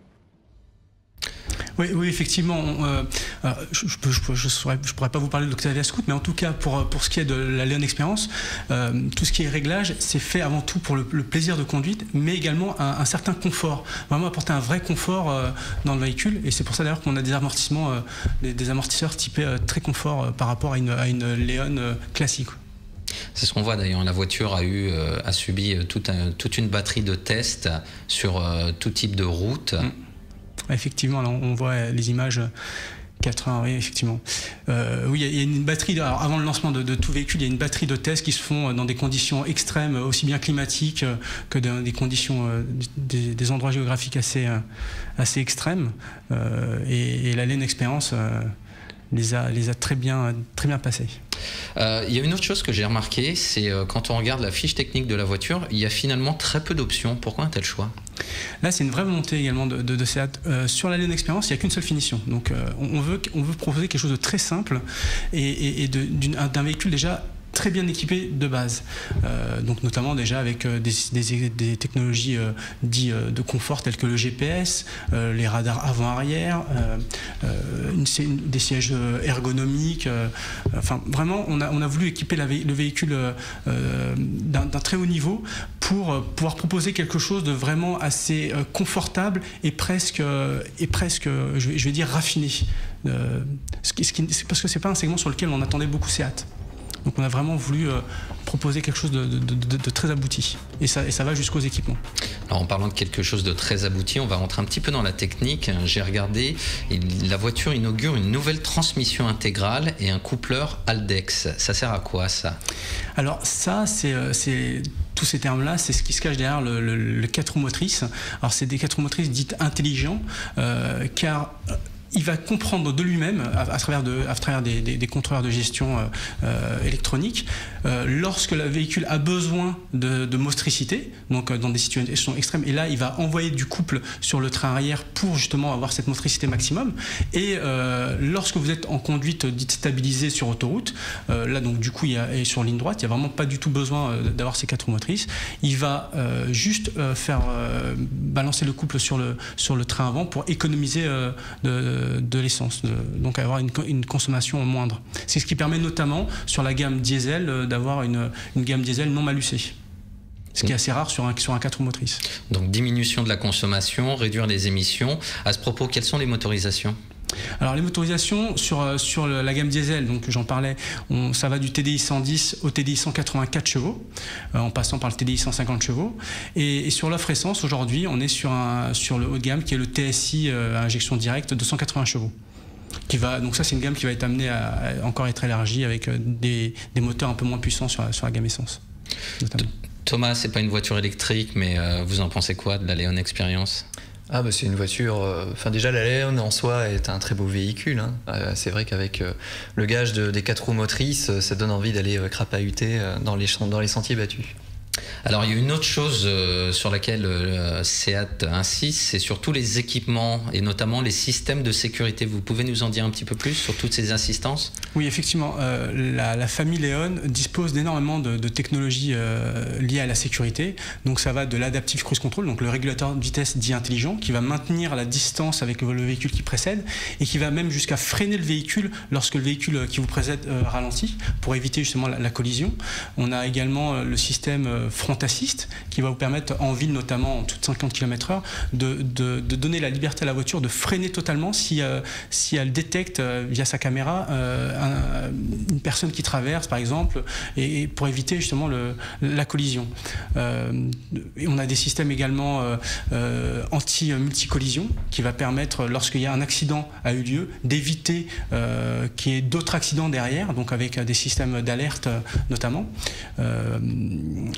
Speaker 3: Oui, oui, effectivement. Euh, je ne je, je, je pourrais pas vous parler de l'Octavia Scoot, mais en tout cas, pour, pour ce qui est de la Leon Experience, euh, tout ce qui est réglage, c'est fait avant tout pour le, le plaisir de conduite, mais également un, un certain confort. Vraiment apporter un vrai confort euh, dans le véhicule. Et c'est pour ça d'ailleurs qu'on a des amortissements, euh, des, des amortisseurs typés euh, très confort euh, par rapport à une, à une Leon euh, classique.
Speaker 1: C'est ce qu'on voit d'ailleurs. La voiture a, eu, euh, a subi toute, un, toute une batterie de tests sur euh, tout type de route.
Speaker 3: Mmh. Effectivement, là, on voit les images quatre-vingts, oui, effectivement. Euh, oui, il y a une batterie, alors avant le lancement de, de tout véhicule, il y a une batterie de tests qui se font dans des conditions extrêmes, aussi bien climatiques que dans des conditions, des, des endroits géographiques assez, assez extrêmes. Euh, et, et la Leon Experience euh, les a, les a très bien, très bien passés.
Speaker 1: Euh, il y a une autre chose que j'ai remarqué, c'est euh, quand on regarde la fiche technique de la voiture, il y a finalement très peu d'options. Pourquoi un tel choix?
Speaker 3: Là, c'est une vraie volonté également de, de, de Seat. Euh, sur la Leon Experience, il n'y a qu'une seule finition. Donc, euh, on, veut, on veut proposer quelque chose de très simple et, et, et d'un véhicule déjà très bien équipé de base, euh, donc notamment déjà avec euh, des, des, des technologies euh, dites euh, de confort telles que le G P S, euh, les radars avant-arrière, euh, euh, une, une, des sièges ergonomiques. Euh, enfin, vraiment, on a, on a voulu équiper la, le véhicule euh, d'un très haut niveau pour euh, pouvoir proposer quelque chose de vraiment assez euh, confortable et presque, euh, et presque, je vais, je vais dire raffiné. Euh, ce qui, ce qui, parce que c'est pas un segment sur lequel on attendait beaucoup Seat. Donc on a vraiment voulu euh, proposer quelque chose de, de, de, de très abouti. Et ça, et ça va jusqu'aux équipements.
Speaker 1: Alors en parlant de quelque chose de très abouti, on va rentrer un petit peu dans la technique. J'ai regardé, la voiture inaugure une nouvelle transmission intégrale et un coupleur Haldex. Ça sert à quoi ça?
Speaker 3: Alors ça, c'est... tous ces termes-là, c'est ce qui se cache derrière le, le, le quatre roues motrices. Alors c'est des quatre roues motrices dites intelligents, euh, car... il va comprendre de lui-même, à, à travers, de, à travers des, des, des contrôleurs de gestion euh, euh, électronique, euh, lorsque le véhicule a besoin de, de motricité, donc euh, dans des situations extrêmes, et là il va envoyer du couple sur le train arrière pour justement avoir cette motricité maximum. Et euh, lorsque vous êtes en conduite dite stabilisée sur autoroute, euh, là donc du coup il y a, et sur ligne droite, il n'y a vraiment pas du tout besoin euh, d'avoir ces quatre roues motrices. Il va euh, juste euh, faire euh, balancer le couple sur le, sur le train avant pour économiser euh, de de l'essence, donc avoir une, une consommation moindre. C'est ce qui permet notamment sur la gamme diesel d'avoir une, une gamme diesel non malucée. Ce qui est assez rare sur un, sur un quatre roues motrices. Donc
Speaker 1: diminution de la consommation, réduire les émissions. À ce propos, quelles sont les motorisations ?
Speaker 3: Alors les motorisations sur, sur la gamme diesel, donc j'en parlais, on, ça va du T D I cent dix au T D I cent quatre-vingt-quatre chevaux, euh, en passant par le T D I cent cinquante chevaux. Et, et sur l'offre essence, aujourd'hui, on est sur, un, sur le haut de gamme qui est le T S I euh, à injection directe de cent quatre-vingts chevaux. Qui va, donc ça, c'est une gamme qui va être amenée à, à encore être élargie avec des, des moteurs un peu moins puissants sur la, sur la gamme essence, notamment.
Speaker 1: Thomas, c'est pas une voiture électrique, mais euh, vous en pensez quoi de la Leon Experience ?
Speaker 4: Ah bah c'est une voiture, enfin euh, déjà la Leon en soi est un très beau véhicule, hein. euh, c'est vrai qu'avec euh, le gage de, des quatre roues motrices, ça donne envie d'aller euh, crapahuter euh, dans, les, dans les sentiers battus.
Speaker 1: Alors il y a une autre chose euh, sur laquelle euh, Seat insiste, c'est sur tous les équipements et notamment les systèmes de sécurité. Vous pouvez nous en dire un petit peu plus sur toutes ces assistances ?
Speaker 3: Oui, effectivement, euh, la, la famille Leon dispose d'énormément de, de technologies euh, liées à la sécurité. Donc ça va de l'adaptive cruise control, donc le régulateur de vitesse dit intelligent, qui va maintenir la distance avec le véhicule qui précède et qui va même jusqu'à freiner le véhicule lorsque le véhicule qui vous précède euh, ralentit pour éviter justement la, la collision. On a également euh, le système euh, front assist qui va vous permettre en ville, notamment en tout de cinquante kilomètres heure, de, de, de donner la liberté à la voiture de freiner totalement si, euh, si elle détecte euh, via sa caméra euh, un, une personne qui traverse par exemple, et, et pour éviter justement le, la collision. Euh, et on a des systèmes également euh, euh, anti-multicollision qui va permettre, lorsqu'il y a un accident a eu lieu, d'éviter euh, qu'il y ait d'autres accidents derrière, donc avec des systèmes d'alerte notamment. Euh, on a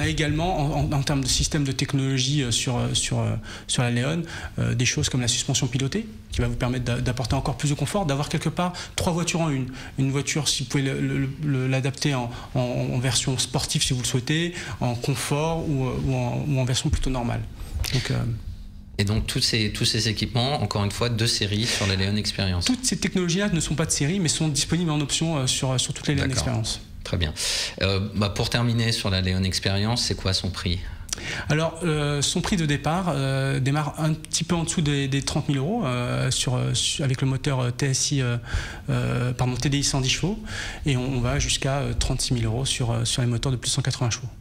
Speaker 3: également, en, en, en termes de système de technologie sur, sur, sur la Léon, euh, des choses comme la suspension pilotée, qui va vous permettre d'apporter encore plus de confort, d'avoir quelque part trois voitures en une. Une voiture, si vous pouvez l'adapter en, en, en version sportive si vous le souhaitez, en confort ou, ou, en, ou en version plutôt normale. Donc, euh,
Speaker 1: Et donc tous ces, tous ces équipements, encore une fois, de série sur la Léon Experience.
Speaker 3: Toutes ces technologies-là ne sont pas de série, mais sont disponibles en option sur, sur toutes les Léon Experience.
Speaker 1: Très bien. Euh, bah pour terminer sur la Léon Experience, c'est quoi son prix ?
Speaker 3: Alors, euh, son prix de départ euh, démarre un petit peu en dessous des, des trente mille euros euh, sur, sur, avec le moteur T S I, euh, euh, pardon, T D I cent dix chevaux, et on, on va jusqu'à trente-six mille euros sur, sur les moteurs de plus de cent quatre-vingts chevaux.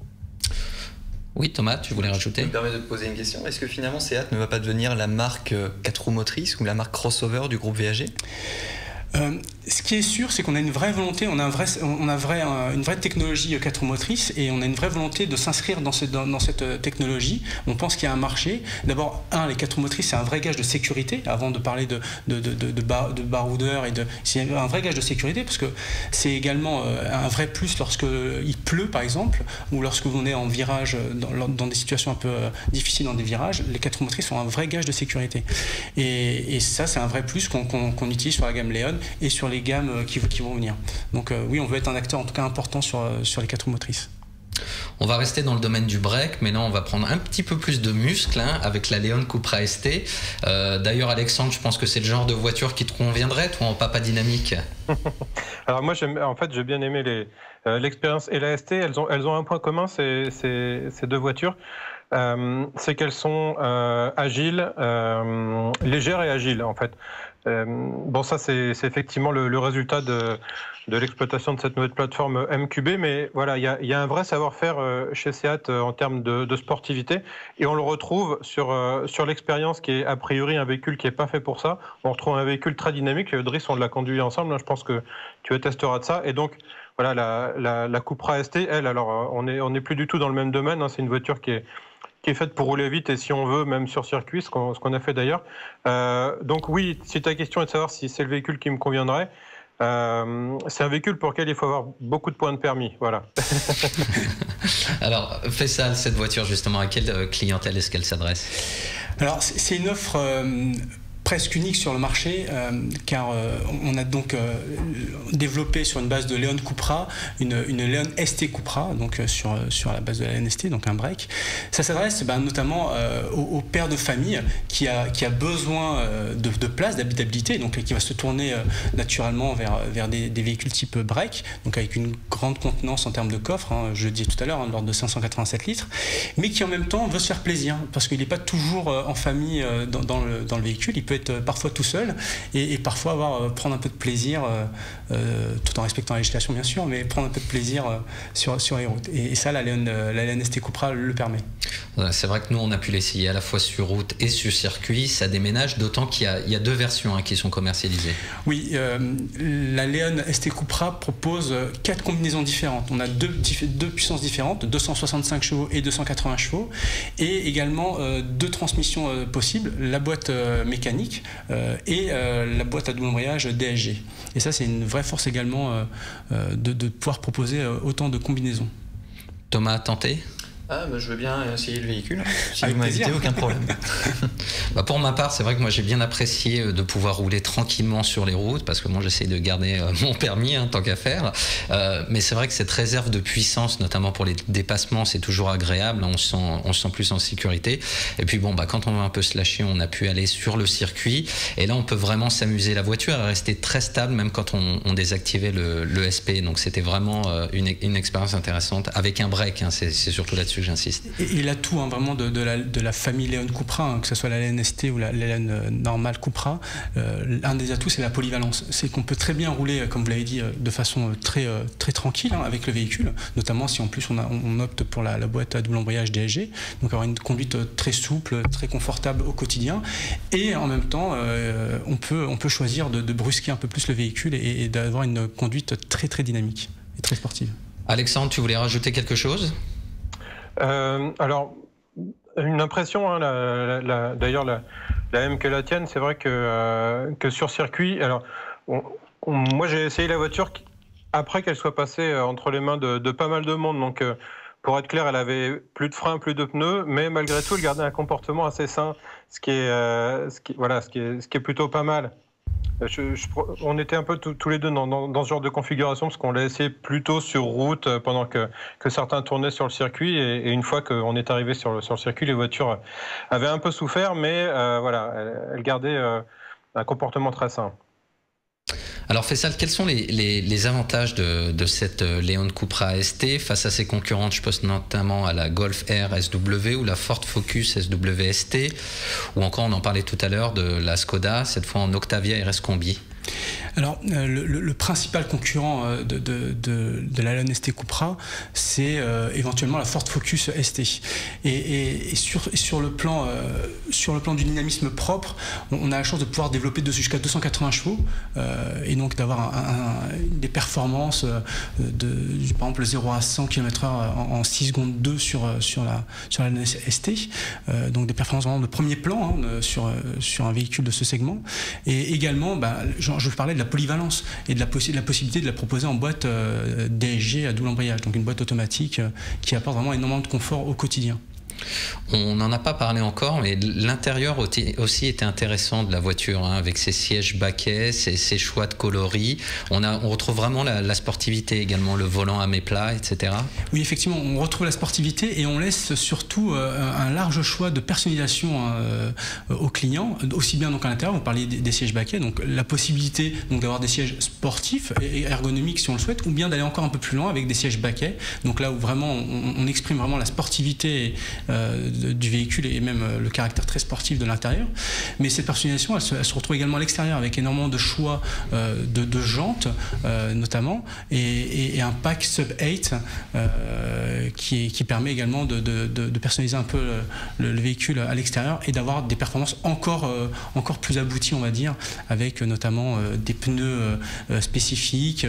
Speaker 1: Oui, Thomas, tu voulais rajouter ?
Speaker 4: Je me permets de te poser une question. Est-ce que finalement Seat ne va pas devenir la marque quatre roues motrices ou la marque crossover du groupe V A G ?
Speaker 3: Euh, ce qui est sûr, c'est qu'on a une vraie volonté, on a, un vrai, on a vrai, un, une vraie technologie quatre roues motrices et on a une vraie volonté de s'inscrire dans, ce, dans, dans cette technologie. On pense qu'il y a un marché. D'abord, un, les quatre roues motrices, c'est un vrai gage de sécurité. Avant de parler de, de, de, de, de, bar, de baroudeur, et de, c'est un vrai gage de sécurité parce que c'est également un vrai plus lorsque il pleut, par exemple, ou lorsque vous êtes en virage, dans, dans des situations un peu difficiles dans des virages. Les quatre roues motrices sont un vrai gage de sécurité. Et, et ça, c'est un vrai plus qu'on qu'on, qu'on utilise sur la gamme Léon et sur les gammes qui, qui vont venir. Donc euh, oui, on veut être un acteur en tout cas important sur, sur les quatre roues motrices.
Speaker 1: On va rester dans le domaine du break, mais là on va prendre un petit peu plus de muscles hein, avec la Léon Cupra S T. Euh, D'ailleurs Alexandre, je pense que c'est le genre de voiture qui te conviendrait, toi en papa dynamique.
Speaker 2: Alors moi, en fait, j'ai bien aimé l'expérience les, euh, et la S T. Elles ont, elles ont un point commun, ces, ces, ces deux voitures. Euh, c'est qu'elles sont euh, agiles, euh, légères et agiles en fait. Euh, bon, ça c'est effectivement le, le résultat de, de l'exploitation de cette nouvelle plateforme M Q B, mais voilà, il y a, y a un vrai savoir-faire chez Seat en termes de, de sportivité, et on le retrouve sur, sur l'expérience qui est a priori un véhicule qui n'est pas fait pour ça. On retrouve un véhicule très dynamique. Driss, on l'a conduit ensemble, je pense que tu attesteras de ça, et donc voilà, la, la, la Cupra S T, elle, alors on n'est on est plus du tout dans le même domaine, hein, c'est une voiture qui est qui est faite pour rouler vite et si on veut, même sur circuit, ce qu'on qu'on a fait d'ailleurs. Euh, donc oui, si ta question est de savoir si c'est le véhicule qui me conviendrait, euh, c'est un véhicule pour lequel il faut avoir beaucoup de points de permis, voilà.
Speaker 1: Alors, Faisal, cette voiture justement, à quelle clientèle est-ce qu'elle s'adresse? Alors,
Speaker 3: c'est une offre... Euh presque unique sur le marché, euh, car euh, on a donc euh, développé sur une base de Léon Cupra une, une Léon S T Cupra, donc euh, sur, sur la base de la Léon S T, donc un break. Ça s'adresse ben, notamment euh, au, au père de famille qui a, qui a besoin euh, de, de place, d'habitabilité, donc qui va se tourner euh, naturellement vers, vers des, des véhicules type break, donc avec une grande contenance en termes de coffre, hein, je le disais tout à l'heure, hein, de l'ordre de cinq cent quatre-vingt-sept litres, mais qui en même temps veut se faire plaisir, parce qu'il n'est pas toujours euh, en famille euh, dans, dans, le, dans le véhicule, il peut être parfois tout seul et, et parfois avoir, prendre un peu de plaisir euh, euh, tout en respectant la législation bien sûr, mais prendre un peu de plaisir euh, sur, sur les routes et, et ça la Léon, la Léon S T Cupra le permet.
Speaker 1: C'est vrai que nous on a pu l'essayer à la fois sur route et sur circuit, ça déménage, d'autant qu'il y, y a deux versions hein, qui sont commercialisées.
Speaker 3: Oui, euh, la Léon S T Cupra propose quatre combinaisons différentes. On a deux, deux puissances différentes, deux cent soixante-cinq chevaux et deux cent quatre-vingts chevaux, et également euh, deux transmissions euh, possibles, la boîte euh, mécanique Euh, et euh, la boîte à double embrayage D S G. Et ça, c'est une vraie force également euh, euh, de, de pouvoir proposer euh, autant de combinaisons.
Speaker 1: Thomas, tenté ?
Speaker 4: Ah, bah, je veux bien essayer le véhicule. Si
Speaker 3: Avec
Speaker 4: vous m'invitez, aucun problème.
Speaker 1: Bah pour ma part, c'est vrai que moi j'ai bien apprécié de pouvoir rouler tranquillement sur les routes, parce que moi j'essaie de garder mon permis, hein, tant qu'à faire. Euh, mais c'est vrai que cette réserve de puissance, notamment pour les dépassements, c'est toujours agréable. On se sent, on se sent plus en sécurité. Et puis bon, bah quand on veut un peu se lâcher, on a pu aller sur le circuit. Et là, on peut vraiment s'amuser. La voiture est restée très stable, même quand on, on désactivait le, le S P. Donc c'était vraiment une, une expérience intéressante avec un break. Hein, c'est surtout là-dessus que j'insiste.
Speaker 3: Et, et l'atout hein, vraiment de, de, la, de la famille Léon Cupra, hein, que ce soit la Léon S T ou la Léon normale Cupra, euh, un des atouts c'est la polyvalence. C'est qu'on peut très bien rouler, comme vous l'avez dit, de façon très, très tranquille hein, avec le véhicule, notamment si en plus on, a, on opte pour la, la boîte à double embrayage D S G, donc avoir une conduite très souple, très confortable au quotidien, et en même temps euh, on, peut, on peut choisir de, de brusquer un peu plus le véhicule et, et d'avoir une conduite très très dynamique et très sportive.
Speaker 1: Alexandre, tu voulais rajouter quelque chose ?
Speaker 2: Euh, alors, une impression, hein, la, la, d'ailleurs la, la même que la tienne, c'est vrai que, euh, que sur circuit, alors, on, on, moi j'ai essayé la voiture qui, après qu'elle soit passée entre les mains de, de pas mal de monde, donc euh, pour être clair, elle avait plus de freins, plus de pneus, mais malgré tout, elle gardait un comportement assez sain, ce qui est, euh, ce qui, voilà, ce qui est, ce qui est plutôt pas mal. Je, je, on était un peu tous, tous les deux dans, dans, dans ce genre de configuration parce qu'on l'a essayé plutôt sur route pendant que, que certains tournaient sur le circuit et, et une fois qu'on est arrivé sur le, sur le circuit, les voitures avaient un peu souffert, mais euh, voilà, elles, elles gardaient euh, un comportement très sain.
Speaker 1: Alors Faisal, quels sont les, les, les avantages de, de cette Leon Cupra S T face à ses concurrentes? Je pense notamment à la Golf R S W ou la Ford Focus S W S T, ou encore on en parlait tout à l'heure de la Skoda, cette fois en Octavia R S Combi.
Speaker 3: Alors, euh, le, le principal concurrent euh, de, de, de, de la Leon S T Cupra, c'est euh, éventuellement la Ford Focus S T. Et, et, et, sur, et sur, le plan, euh, sur le plan du dynamisme propre, on, on a la chance de pouvoir développer jusqu'à deux cent quatre-vingts chevaux euh, et donc d'avoir un, un, des performances de, par exemple, zéro à cent kilomètres heure en, en six secondes deux sur, sur la, sur la Leon S T. Euh, donc des performances vraiment de premier plan hein, sur, sur un véhicule de ce segment. Et également, bah, je vous parlais de la polyvalence et de la, possi de la possibilité de la proposer en boîte euh, D S G à double embrayage, donc une boîte automatique euh, qui apporte vraiment énormément de confort au quotidien.
Speaker 1: On n'en a pas parlé encore, mais l'intérieur aussi était intéressant de la voiture, hein, avec ses sièges baquets, ses, ses choix de coloris. On, a, on retrouve vraiment la, la sportivité également, le volant à mes plats, et cetera.
Speaker 3: Oui, effectivement, on retrouve la sportivité et on laisse surtout euh, un large choix de personnalisation euh, aux clients, aussi bien donc à l'intérieur, vous parliez des, des sièges baquets, donc la possibilité d'avoir des sièges sportifs et ergonomiques si on le souhaite, ou bien d'aller encore un peu plus loin avec des sièges baquets, donc là où vraiment on, on exprime vraiment la sportivité et, Euh, du véhicule et même euh, le caractère très sportif de l'intérieur. Mais cette personnalisation, elle se, elle se retrouve également à l'extérieur avec énormément de choix euh, de, de jantes euh, notamment et, et, et un pack sub huit euh, qui, qui permet également de, de, de, de personnaliser un peu le, le véhicule à l'extérieur et d'avoir des performances encore, euh, encore plus abouties, on va dire, avec notamment euh, des pneus euh, spécifiques,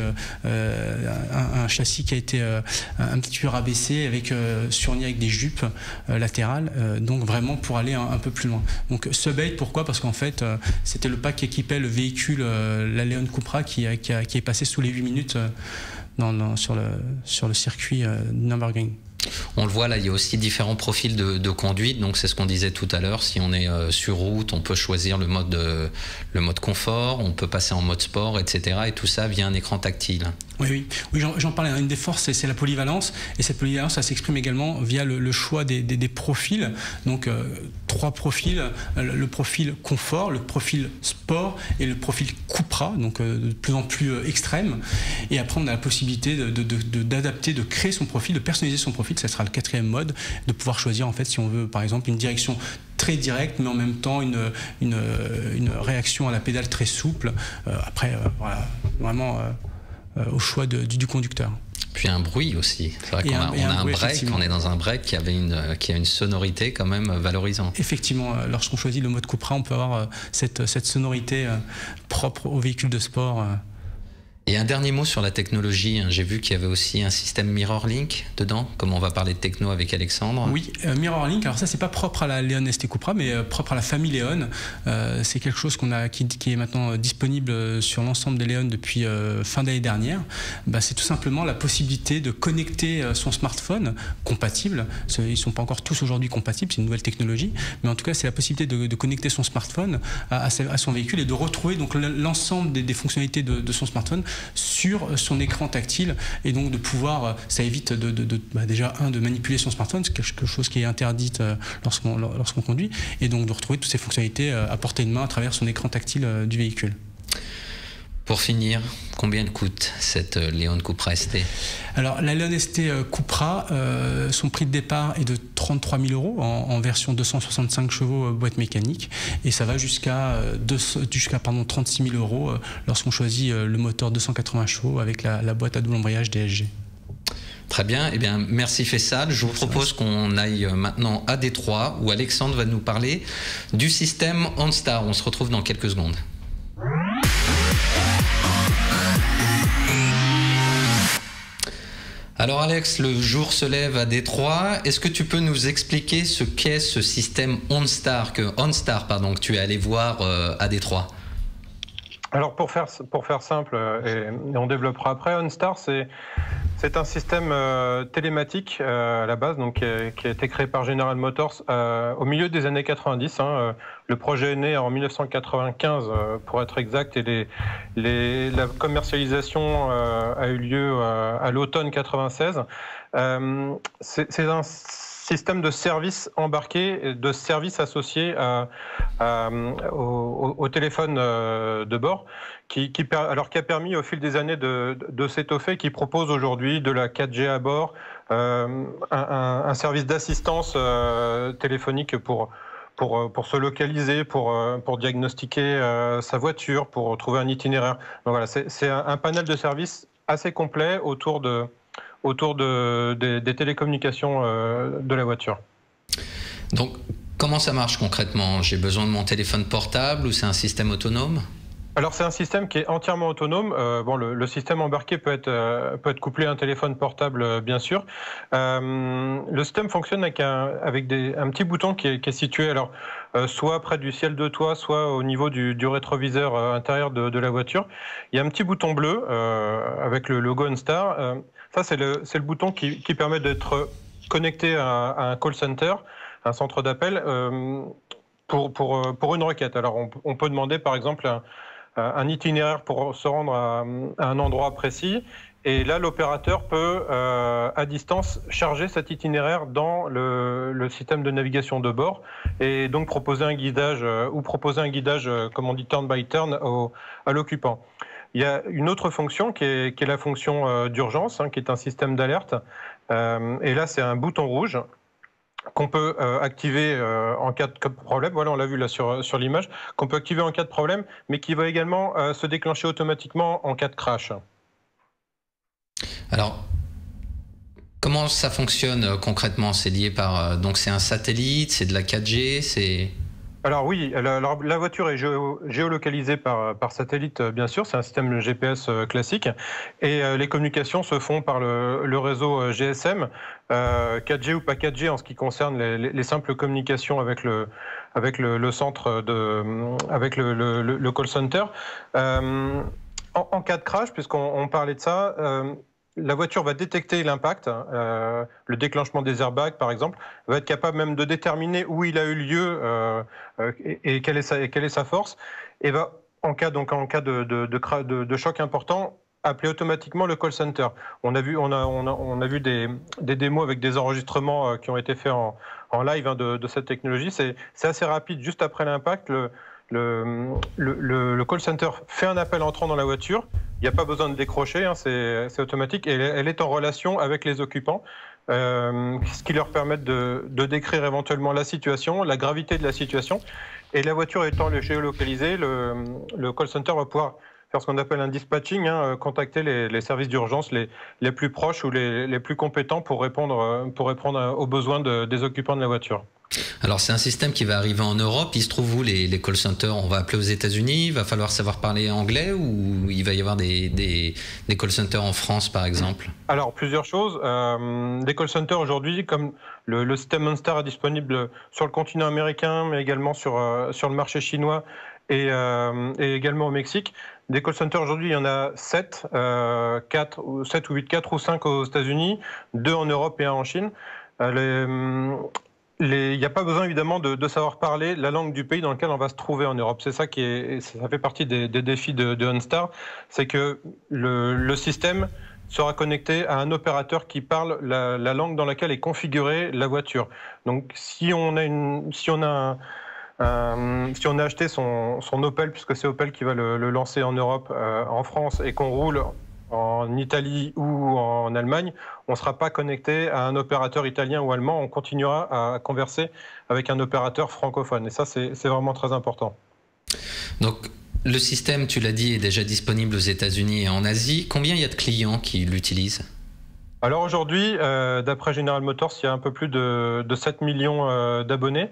Speaker 3: euh, un, un châssis qui a été euh, un petit peu rabaissé avec euh, surni avec des jupes Euh, latérale, euh, donc vraiment pour aller un, un peu plus loin. Donc sub huit, pourquoi? Parce qu'en fait euh, c'était le pack qui équipait le véhicule, euh, la Leon Cupra qui, a, qui, a, qui est passé sous les huit minutes euh, dans, dans, sur, le, sur le circuit euh, Nürburgring.
Speaker 1: On le voit là, il y a aussi différents profils de, de conduite, donc c'est ce qu'on disait tout à l'heure. Si on est euh, sur route, on peut choisir le mode, euh, le mode confort, on peut passer en mode sport, et cetera. Et tout ça via un écran tactile.
Speaker 3: Oui, oui, oui j'en parlais. Une des forces, c'est la polyvalence. Et cette polyvalence, ça s'exprime également via le, le choix des, des, des profils. Donc, euh, trois profils. Le profil confort, le profil sport et le profil Cupra, donc euh, de plus en plus euh, extrême. Et après, on a la possibilité d'adapter, de, de, de, de créer son profil, de personnaliser son profil. Ça sera le quatrième mode, de pouvoir choisir, en fait, si on veut, par exemple, une direction très directe, mais en même temps une, une, une réaction à la pédale très souple. Euh, après, euh, voilà, vraiment... Euh, au choix de, du, du conducteur.
Speaker 1: Puis un bruit aussi. C'est vrai qu'on a, on a un, un break, on est dans un break qui, avait une, qui a une sonorité quand même valorisante.
Speaker 3: Effectivement, lorsqu'on choisit le mode Cupra, on peut avoir cette, cette sonorité propre au véhicule de sport.
Speaker 1: Et un dernier mot sur la technologie, j'ai vu qu'il y avait aussi un système MirrorLink dedans, comme on va parler de techno avec Alexandre.
Speaker 3: Oui, euh, MirrorLink, alors ça c'est pas propre à la Leon S T Cupra, mais euh, propre à la famille Leon. Euh, c'est quelque chose qu'on a, qui, qui est maintenant disponible sur l'ensemble des Leon depuis euh, fin d'année dernière. Bah, c'est tout simplement la possibilité de connecter son smartphone compatible. Ils ne sont pas encore tous aujourd'hui compatibles, c'est une nouvelle technologie, mais en tout cas c'est la possibilité de, de connecter son smartphone à, à son véhicule et de retrouver donc l'ensemble des, des fonctionnalités de, de son smartphone sur son écran tactile et donc de pouvoir, ça évite de, de, de bah déjà un de manipuler son smartphone, c'est quelque chose qui est interdit lorsqu'on lorsqu'on conduit, et donc de retrouver toutes ces fonctionnalités à portée de main à travers son écran tactile du véhicule.
Speaker 1: Pour finir, combien coûte cette Leon Cupra S T? Alors
Speaker 3: la Leon S T Cupra, euh, son prix de départ est de trente-trois mille euros en, en version deux cent soixante-cinq chevaux euh, boîte mécanique, et ça va jusqu'à euh, jusqu'à pardon trente-six mille euros euh, lorsqu'on choisit euh, le moteur deux cent quatre-vingts chevaux avec la, la boîte à double embrayage D S G.
Speaker 1: Très bien, eh bien merci Faisal. Je vous propose qu'on aille maintenant à Détroit où Alexandre va nous parler du système OnStar. On se retrouve dans quelques secondes. Alors Alex, le jour se lève à Détroit. Est-ce que tu peux nous expliquer ce qu'est ce système OnStar que, OnStar, pardon, que tu es allé voir euh, à Détroit?
Speaker 2: Alors pour faire, pour faire simple, et, et on développera après, OnStar, c'est c'est un système euh, télématique euh, à la base, donc, qui, a, qui a été créé par General Motors euh, au milieu des années quatre-vingt-dix. Hein. Le projet est né en mille neuf cent quatre-vingt-quinze, euh, pour être exact, et les, les, la commercialisation euh, a eu lieu euh, à l'automne quatre-vingt-seize. Euh, c'est un système de services embarqué, de services associés à, à, au, au téléphone de bord, qui, qui, alors, qui a permis au fil des années de, de s'étoffer, qui propose aujourd'hui de la quatre G à bord, euh, un, un service d'assistance euh, téléphonique pour, pour, pour se localiser, pour, pour diagnostiquer euh, sa voiture, pour trouver un itinéraire. Donc voilà, c'est un, un panel de services assez complet autour de autour de, de, des télécommunications euh, de la voiture.
Speaker 1: Donc, comment ça marche concrètement? J'ai besoin de mon téléphone portable ou c'est un système autonome?
Speaker 2: Alors, c'est un système qui est entièrement autonome. Euh, bon, le, le système embarqué peut être, euh, peut être couplé à un téléphone portable, euh, bien sûr. Euh, le système fonctionne avec un, avec des, un petit bouton qui est, qui est situé alors, euh, soit près du ciel de toit, soit au niveau du, du rétroviseur euh, intérieur de, de la voiture. Il y a un petit bouton bleu euh, avec le logo OnStar. Euh, ça, c'est le, c'est le bouton qui, qui permet d'être connecté à, à un call center, un centre d'appel, euh, pour, pour, pour une requête. Alors, on, on peut demander, par exemple, un un itinéraire pour se rendre à, à un endroit précis. Et là, l'opérateur peut, euh, à distance, charger cet itinéraire dans le, le système de navigation de bord et donc proposer un guidage, euh, ou proposer un guidage, euh, comme on dit, turn by turn, au, à l'occupant. Il y a une autre fonction qui est, qui est la fonction euh, d'urgence, hein, qui est un système d'alerte. Euh, et là, c'est un bouton rouge qu'on peut euh, activer euh, en cas de problème, voilà, on l'a vu là sur, sur l'image, qu'on peut activer en cas de problème, mais qui va également euh, se déclencher automatiquement en cas de crash.
Speaker 1: Alors, comment ça fonctionne euh, concrètement? C'est lié par... Euh, donc c'est un satellite, c'est de la quatre G, c'est...
Speaker 2: Alors oui, la, la voiture est géo, géolocalisée par, par satellite, bien sûr, c'est un système G P S classique, et euh, les communications se font par le, le réseau G S M, euh, quatre G ou pas quatre G en ce qui concerne les, les, les simples communications avec le, avec le, le centre, de, avec le, le, le call center. Euh, en, en cas de crash, puisqu'on parlait de ça, euh, la voiture va détecter l'impact, euh, le déclenchement des airbags par exemple, va être capable même de déterminer où il a eu lieu euh, et, et, quelle est sa, et quelle est sa force, et va, en cas, donc, en cas de, de, de, de, de choc important, appeler automatiquement le call center. On a vu, on a, on a, on a vu des, des démos avec des enregistrements qui ont été faits en, en live, hein, de, de cette technologie. C'est assez rapide, juste après l'impact, le, le, le, le call center fait un appel entrant dans la voiture. Il n'y a pas besoin de décrocher, hein, c'est automatique, et elle, elle est en relation avec les occupants, euh, ce qui leur permet de, de décrire éventuellement la situation, la gravité de la situation. Et la voiture étant géolocalisée, le, le call center va pouvoir faire ce qu'on appelle un dispatching, hein, contacter les, les services d'urgence les, les plus proches ou les, les plus compétents pour répondre, pour répondre aux besoins de, des occupants de la voiture.
Speaker 1: Alors c'est un système qui va arriver en Europe. Il se trouve où les, les call centers? On va appeler aux États-Unis. Il va falloir savoir parler anglais ou il va y avoir des, des, des call centers en France par exemple?
Speaker 2: Alors plusieurs choses. Euh, des call centers aujourd'hui, comme le, le système OnStar est disponible sur le continent américain, mais également sur, euh, sur le marché chinois et, euh, et également au Mexique. Des call centers aujourd'hui, il y en a sept, euh, quatre, sept ou huit, quatre ou cinq aux États-Unis, deux en Europe et un en Chine. Euh, les, il n'y a pas besoin évidemment de, de savoir parler la langue du pays dans lequel on va se trouver en Europe. C'est ça qui est, ça fait partie des, des défis de, de OnStar, c'est que le, le système sera connecté à un opérateur qui parle la, la langue dans laquelle est configurée la voiture. Donc si on a une, si on a un, Euh, si on a acheté son, son Opel, puisque c'est Opel qui va le, le lancer en Europe, euh, en France, et qu'on roule en Italie ou en Allemagne, on ne sera pas connecté à un opérateur italien ou allemand, on continuera à converser avec un opérateur francophone. Et ça, c'est vraiment très important.
Speaker 1: Donc, le système, tu l'as dit, est déjà disponible aux États-Unis et en Asie. Combien il y a de clients qui l'utilisent ?
Speaker 2: Alors aujourd'hui, euh, d'après General Motors, il y a un peu plus de, de sept millions euh, d'abonnés.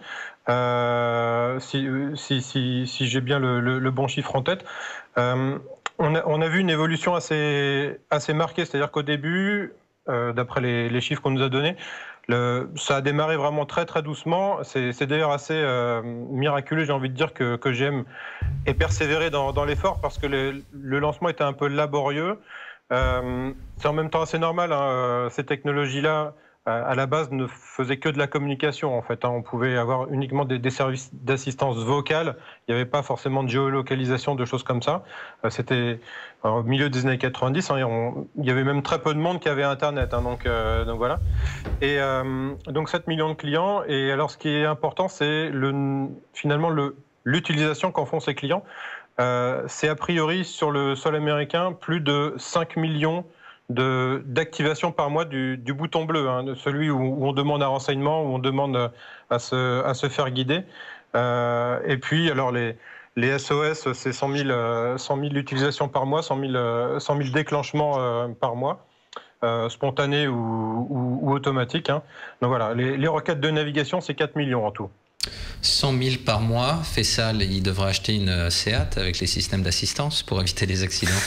Speaker 2: Euh, si si, si, si j'ai bien le, le, le bon chiffre en tête. Euh, on, a, on a vu une évolution assez, assez marquée, c'est-à-dire qu'au début, euh, d'après les, les chiffres qu'on nous a donnés, le, ça a démarré vraiment très très doucement. C'est d'ailleurs assez euh, miraculeux, j'ai envie de dire, que, que G M ait persévéré dans, dans l'effort parce que le, le lancement était un peu laborieux. Euh, c'est en même temps assez normal, hein, ces technologies-là, à la base, ne faisaient que de la communication, en fait. Hein. On pouvait avoir uniquement des, des services d'assistance vocale. Il n'y avait pas forcément de géolocalisation, de choses comme ça. Euh, C'était au milieu des années quatre-vingt-dix. Hein, on, il y avait même très peu de monde qui avait Internet. Hein, donc, euh, donc voilà. Et euh, donc sept millions de clients. Et alors, ce qui est important, c'est le, finalement l'utilisation qu'en font ces clients. Euh, c'est a priori, sur le sol américain, plus de cinq millions d'activation par mois du, du bouton bleu, hein, celui où, où on demande un renseignement, où on demande à se, à se faire guider. Euh, et puis, alors, les, les S O S, c'est cent mille utilisations par mois, cent mille déclenchements euh, par mois, euh, spontanés ou, ou, ou automatiques. Hein. Donc voilà, les, les requêtes de navigation, c'est quatre millions en tout.
Speaker 1: cent mille par mois, Faisal, il devrait acheter une Seat avec les systèmes d'assistance pour éviter les accidents.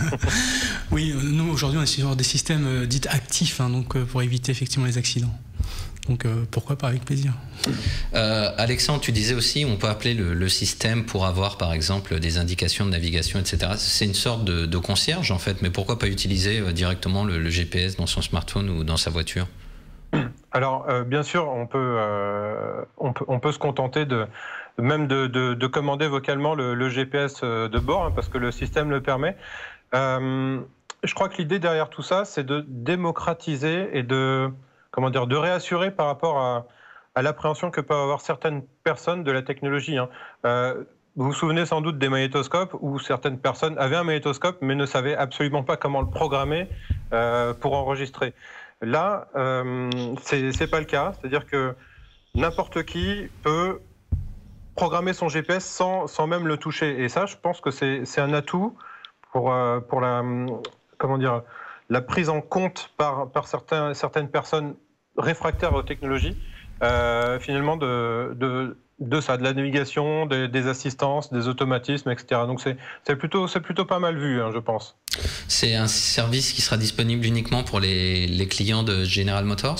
Speaker 3: Oui, nous aujourd'hui on est sur des systèmes euh, dits actifs, hein, donc euh, pour éviter effectivement les accidents. Donc euh, pourquoi pas, avec plaisir.
Speaker 1: Euh, Alexandre, tu disais aussi, on peut appeler le, le système pour avoir par exemple des indications de navigation, et cetera. C'est une sorte de, de concierge en fait, mais pourquoi pas utiliser euh, directement le, le G P S dans son smartphone ou dans sa voiture?
Speaker 2: Alors, euh, bien sûr, on peut, euh, on peut, on peut se contenter de, même de, de, de commander vocalement le, le G P S de bord, hein, parce que le système le permet. Euh, je crois que l'idée derrière tout ça, c'est de démocratiser et de, comment dire, de réassurer par rapport à, à l'appréhension que peuvent avoir certaines personnes de la technologie. Hein. Euh, vous vous souvenez sans doute des magnétoscopes où certaines personnes avaient un magnétoscope mais ne savaient absolument pas comment le programmer euh, pour enregistrer. Là, euh, c'est pas le cas, c'est-à-dire que n'importe qui peut programmer son G P S sans, sans même le toucher. Et ça, je pense que c'est un atout pour, euh, pour la, comment dire, la prise en compte par, par certains, certaines personnes réfractaires aux technologies, euh, finalement, de, de, de ça, de la navigation, des, des assistances, des automatismes, et cetera. Donc c'est plutôt, c'est plutôt pas mal vu, hein, je pense.
Speaker 1: C'est un service qui sera disponible uniquement pour les, les clients de General Motors?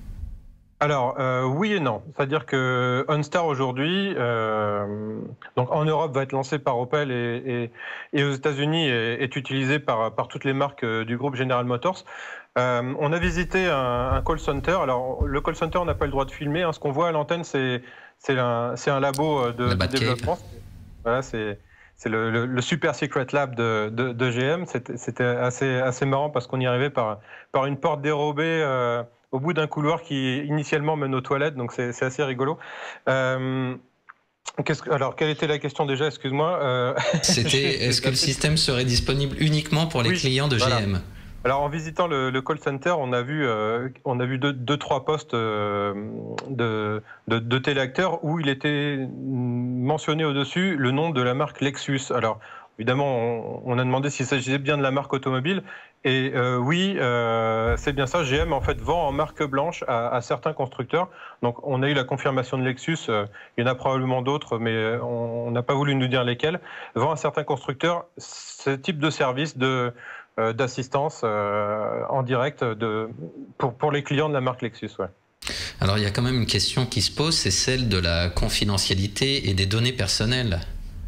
Speaker 2: Alors, euh, oui et non. C'est-à-dire que OnStar aujourd'hui, euh, donc en Europe, va être lancé par Opel et, et, et aux États-Unis est, est utilisé par, par toutes les marques du groupe General Motors. Euh, on a visité un, un call center. Alors, le call center, on n'a pas le droit de filmer. Hein. Ce qu'on voit à l'antenne, c'est un, un labo de, de développement. Voilà, c'est... C'est le, le, le super secret lab de, de, de G M. C'était assez, assez marrant parce qu'on y arrivait par, par une porte dérobée euh, au bout d'un couloir qui initialement mène aux toilettes, donc c'est assez rigolo. Euh, que, alors, quelle était la question déjà? Excuse-moi. Euh...
Speaker 1: C'était est-ce que le système serait disponible uniquement pour les oui, clients de
Speaker 2: voilà.
Speaker 1: G M?
Speaker 2: Alors, en visitant le, le call center, on a vu, euh, on a vu deux, deux trois postes euh, de, de, de téléacteurs où il était mentionné au-dessus le nom de la marque Lexus. Alors, évidemment, on, on a demandé s'il s'agissait bien de la marque automobile. Et euh, oui, euh, c'est bien ça. G M, en fait, vend en marque blanche à, à certains constructeurs. Donc, on a eu la confirmation de Lexus. Euh, il y en a probablement d'autres, mais on n'a pas voulu nous dire lesquels. Vend à certains constructeurs ce type de service de... d'assistance euh, en direct de, pour, pour les clients de la marque Lexus. Ouais.
Speaker 1: Alors il y a quand même une question qui se pose, c'est celle de la confidentialité et des données personnelles.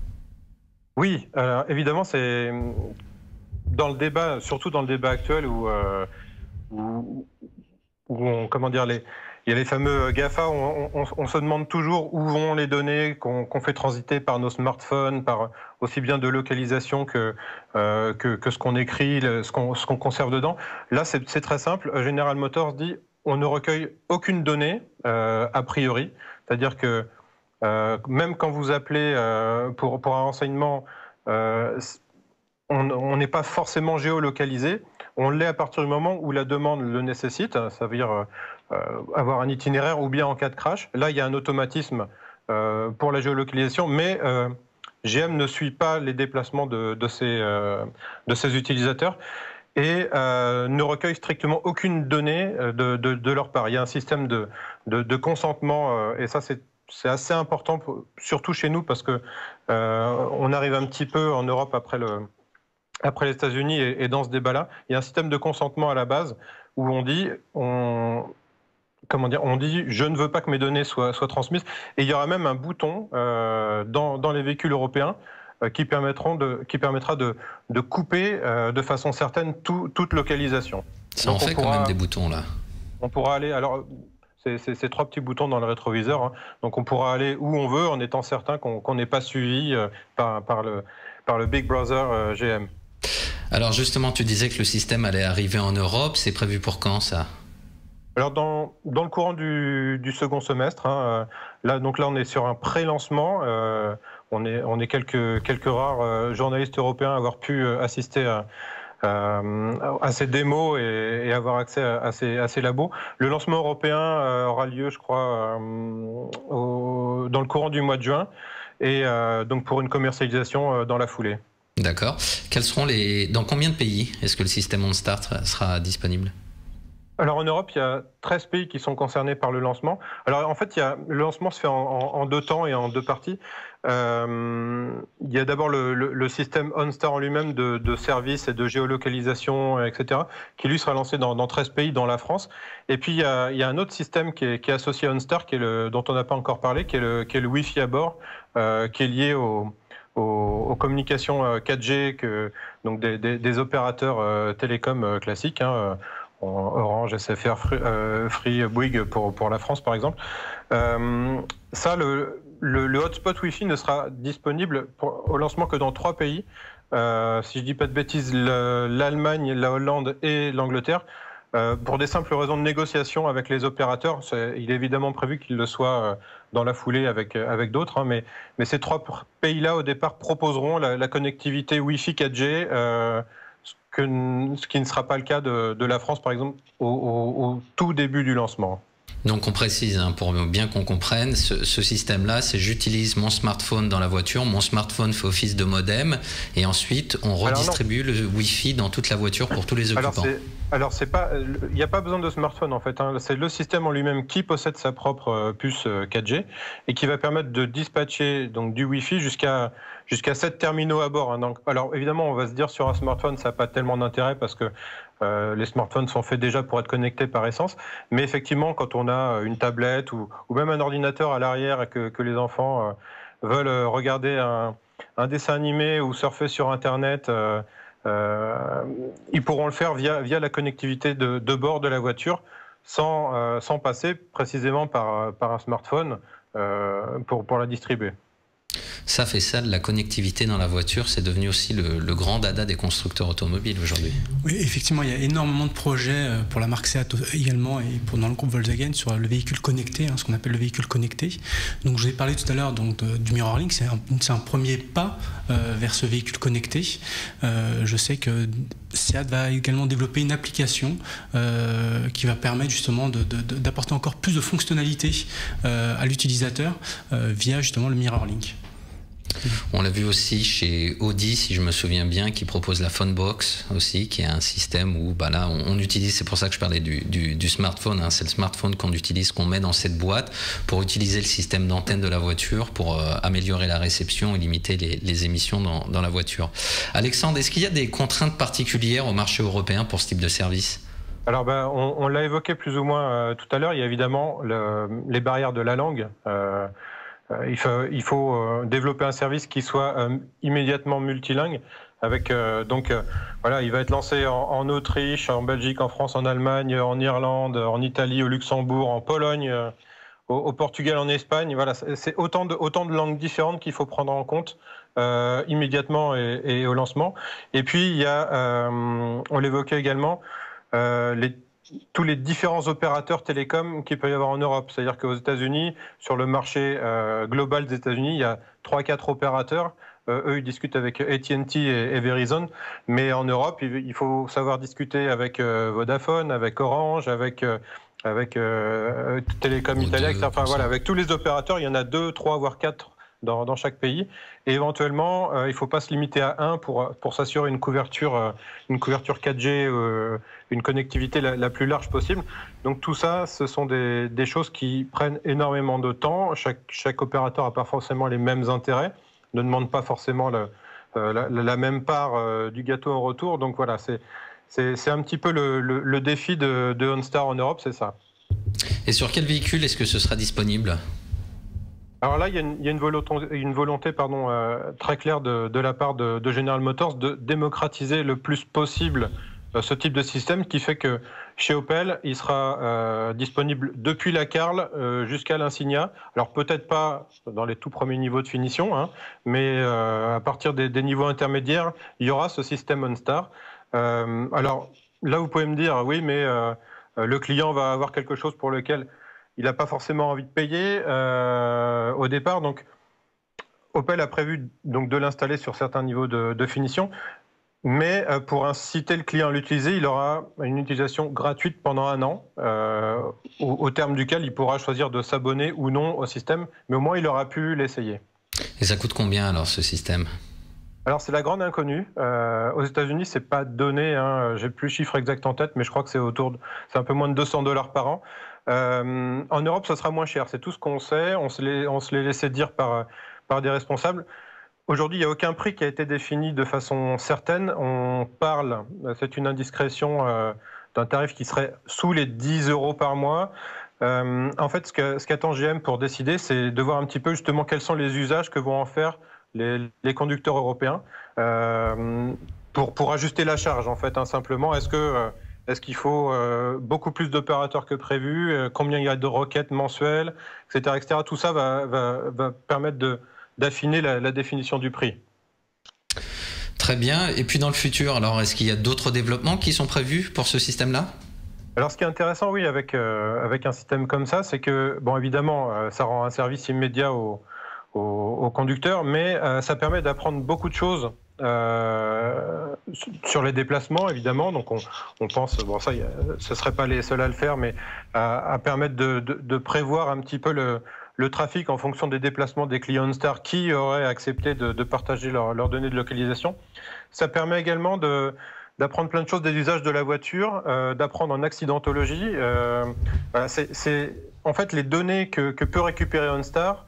Speaker 2: Oui, alors, évidemment, c'est dans le débat, surtout dans le débat actuel où, euh, où, où on, comment dire, les, il y a les fameux GAFA, on, on, on se demande toujours où vont les données qu'on qu'on fait transiter par nos smartphones, par aussi bien de localisation que, euh, que, que ce qu'on écrit, le, ce qu'on ce qu'on conserve dedans. Là, c'est très simple. General Motors dit on ne recueille aucune donnée euh, a priori. C'est-à-dire que euh, même quand vous appelez euh, pour, pour un renseignement, euh, on n'est pas forcément géolocalisé. On l'est à partir du moment où la demande le nécessite. Ça veut dire euh, avoir un itinéraire ou bien en cas de crash. Là, il y a un automatisme euh, pour la géolocalisation, mais euh, G M ne suit pas les déplacements de, de, ses, euh, de ses utilisateurs et euh, ne recueille strictement aucune donnée de, de, de leur part. Il y a un système de, de, de consentement euh, et ça, c'est c'est assez important, pour, surtout chez nous, parce que euh, on arrive un petit peu en Europe après le après les États-Unis et, et dans ce débat-là, il y a un système de consentement à la base où on dit, on, comment dire, on dit je ne veux pas que mes données soient, soient transmises. Et il y aura même un bouton euh, dans, dans les véhicules européens euh, qui, permettront de, qui permettra de, de couper euh, de façon certaine tout, toute localisation.
Speaker 1: Ça en fait pourra, quand même des boutons là.
Speaker 2: On pourra aller, alors c'est trois petits boutons dans le rétroviseur, hein, donc on pourra aller où on veut en étant certain qu'on qu'on n'est pas suivi euh, par, par, le, par le Big Brother euh, G M.
Speaker 1: Alors justement, tu disais que le système allait arriver en Europe, c'est prévu pour quand ça ?
Speaker 2: Alors dans, dans le courant du, du second semestre, hein, là, donc là on est sur un pré-lancement, euh, on est, on est quelques, quelques rares euh, journalistes européens à avoir pu euh, assister à, euh, à ces démos et, et avoir accès à, à, ces, à ces labos. Le lancement européen euh, aura lieu, je crois, euh, au, dans le courant du mois de juin, et euh, donc pour une commercialisation euh, dans la foulée.
Speaker 1: D'accord. Quels seront les... Dans combien de pays est-ce que le système OnStar sera disponible ?
Speaker 2: Alors en Europe, il y a treize pays qui sont concernés par le lancement. Alors en fait, il y a, le lancement se fait en, en, en deux temps et en deux parties. Euh, il y a d'abord le, le, le système OnStar en lui-même de, de services et de géolocalisation, et cetera, qui lui sera lancé dans, dans treize pays, dont la France. Et puis il y a, il y a un autre système qui est, qui est associé à OnStar, qui est le, dont on n'a pas encore parlé, qui est le, qui est le Wi-Fi à bord, euh, qui est lié au... Aux, aux communications quatre G, que, donc des, des, des opérateurs euh, télécoms euh, classiques, hein, Orange, S F R, Free, euh, Free, Bouygues pour, pour la France par exemple. Euh, ça, le, le, le hotspot Wi-Fi ne sera disponible pour, au lancement que dans trois pays. Euh, si je dis pas de bêtises, l'Allemagne, la Hollande et l'Angleterre. Euh, pour des simples raisons de négociation avec les opérateurs, est, il est évidemment prévu qu'il le soit euh, dans la foulée avec, avec d'autres, hein, mais, mais ces trois pays-là, au départ, proposeront la, la connectivité Wi-Fi quatre G, euh, ce, que, ce qui ne sera pas le cas de, de la France, par exemple, au, au, au tout début du lancement.
Speaker 1: Donc on précise, hein, pour bien qu'on comprenne, ce, ce système-là, c'est j'utilise mon smartphone dans la voiture, mon smartphone fait office de modem, et ensuite on redistribue le Wi-Fi dans toute la voiture pour tous les occupants.
Speaker 2: Alors c'est pas, il n'y a pas besoin de smartphone en fait, hein. C'est le système en lui-même qui possède sa propre puce quatre G et qui va permettre de dispatcher donc du Wi-Fi jusqu'à jusqu'à sept terminaux à bord, hein. Donc, alors évidemment on va se dire sur un smartphone ça n'a pas tellement d'intérêt parce que euh, les smartphones sont faits déjà pour être connectés par essence, mais effectivement quand on a une tablette ou, ou même un ordinateur à l'arrière et que, que les enfants euh, veulent regarder un, un dessin animé ou surfer sur internet, euh, Euh, ils pourront le faire via, via la connectivité de, de bord de la voiture sans, euh, sans passer précisément par, par un smartphone euh, pour, pour la distribuer.
Speaker 1: Ça fait ça, de la connectivité dans la voiture, c'est devenu aussi le, le grand dada des constructeurs automobiles aujourd'hui.
Speaker 3: Oui, effectivement, il y a énormément de projets pour la marque Seat également et pour, dans le groupe Volkswagen sur le véhicule connecté, hein, ce qu'on appelle le véhicule connecté. Donc, je vous ai parlé tout à l'heure du MirrorLink, c'est un, un premier pas euh, vers ce véhicule connecté. Euh, je sais que Seat va également développer une application euh, qui va permettre justement d'apporter encore plus de fonctionnalités euh, à l'utilisateur euh, via justement le MirrorLink.
Speaker 1: On l'a vu aussi chez Audi, si je me souviens bien, qui propose la Phonebox aussi, qui est un système où bah là, on, on utilise, c'est pour ça que je parlais du, du, du smartphone, hein, c'est le smartphone qu'on utilise, qu'on met dans cette boîte pour utiliser le système d'antenne de la voiture pour euh, améliorer la réception et limiter les, les émissions dans, dans la voiture. Alexandre, est-ce qu'il y a des contraintes particulières au marché européen pour ce type de service ?
Speaker 2: Alors ben, on, on l'a évoqué plus ou moins euh, tout à l'heure, il y a évidemment le, les barrières de la langue. Euh, Il faut, il faut euh, développer un service qui soit euh, immédiatement multilingue. Avec euh, donc euh, voilà, il va être lancé en, en Autriche, en Belgique, en France, en Allemagne, en Irlande, en Italie, au Luxembourg, en Pologne, euh, au, au Portugal, en Espagne. Voilà, c'est autant de autant de langues différentes qu'il faut prendre en compte euh, immédiatement et, et au lancement. Et puis il y a, euh, on l'évoquait également, euh, les tous les différents opérateurs télécoms qu'il peut y avoir en Europe. C'est-à-dire qu'aux États-Unis, sur le marché euh, global des États-Unis, il y a trois quatre opérateurs. Euh, eux, ils discutent avec A T and T et, et Verizon. Mais en Europe, il, il faut savoir discuter avec euh, Vodafone, avec Orange, avec, euh, avec euh, Télécom Italia, et cetera. Enfin, voilà, avec tous les opérateurs, il y en a deux, trois, voire quatre dans, dans chaque pays. Et éventuellement, euh, il ne faut pas se limiter à un pour, pour s'assurer une couverture, euh, une couverture quatre G, euh, une connectivité la, la plus large possible. Donc tout ça, ce sont des, des choses qui prennent énormément de temps. Chaque, chaque opérateur n'a pas forcément les mêmes intérêts, ne demande pas forcément le, euh, la, la même part euh, du gâteau en retour. Donc voilà, c'est un petit peu le, le, le défi de, de OnStar en Europe, c'est ça.
Speaker 1: Et sur quel véhicule est-ce que ce sera disponible ?
Speaker 2: Alors là, il y a une, il y a une volonté, une volonté pardon, euh, très claire de, de la part de, de General Motors de démocratiser le plus possible euh, ce type de système, qui fait que chez Opel, il sera euh, disponible depuis la Karl euh, jusqu'à l'Insignia. Alors peut-être pas dans les tout premiers niveaux de finition, hein, mais euh, à partir des, des niveaux intermédiaires, il y aura ce système OnStar. Euh, alors là, vous pouvez me dire, oui, mais euh, le client va avoir quelque chose pour lequel il n'a pas forcément envie de payer euh, au départ. Donc, Opel a prévu donc, de l'installer sur certains niveaux de, de finition. Mais euh, pour inciter le client à l'utiliser, il aura une utilisation gratuite pendant un an, euh, au, au terme duquel il pourra choisir de s'abonner ou non au système. Mais au moins, il aura pu l'essayer.
Speaker 1: Et ça coûte combien alors ce système ?
Speaker 2: Alors c'est la grande inconnue. Euh, aux États-Unis, c'est pas donné. Hein, j'ai plus le chiffre exact en tête, mais je crois que c'est autour, de, c'est un peu moins de deux cents dollars par an. Euh, en Europe, ça sera moins cher. C'est tout ce qu'on sait. On se l'est, on se l'est laissé dire par par des responsables. Aujourd'hui, il n'y a aucun prix qui a été défini de façon certaine. On parle, c'est une indiscrétion, euh, d'un tarif qui serait sous les dix euros par mois. Euh, en fait, ce, que, ce qu'attend G M pour décider, c'est de voir un petit peu justement quels sont les usages que vont en faire les, les conducteurs européens euh, pour, pour ajuster la charge, en fait, hein, simplement. Est-ce que, euh, est-ce qu'il faut euh, beaucoup plus d'opérateurs que prévu euh, Combien il y a de requêtes mensuelles, et cetera, et cetera. Tout ça va, va, va permettre de, d'affiner la, la définition du prix.
Speaker 1: Très bien. Et puis dans le futur, alors est-ce qu'il y a d'autres développements qui sont prévus pour ce système-là ?
Speaker 2: Alors, ce qui est intéressant, oui, avec, euh, avec un système comme ça, c'est que, bon, évidemment, euh, ça rend un service immédiat aux au, au conducteurs, mais euh, ça permet d'apprendre beaucoup de choses euh, sur les déplacements, évidemment. Donc, on, on pense, bon, ça, y a, ce ne serait pas les seuls à le faire, mais à, à permettre de, de, de prévoir un petit peu le, le trafic en fonction des déplacements des clients OnStar qui auraient accepté de, de partager leurs leur données de localisation. Ça permet également de d'apprendre plein de choses des usages de la voiture, euh, d'apprendre en accidentologie. Euh, voilà, c'est, c'est en fait les données que, que peut récupérer OnStar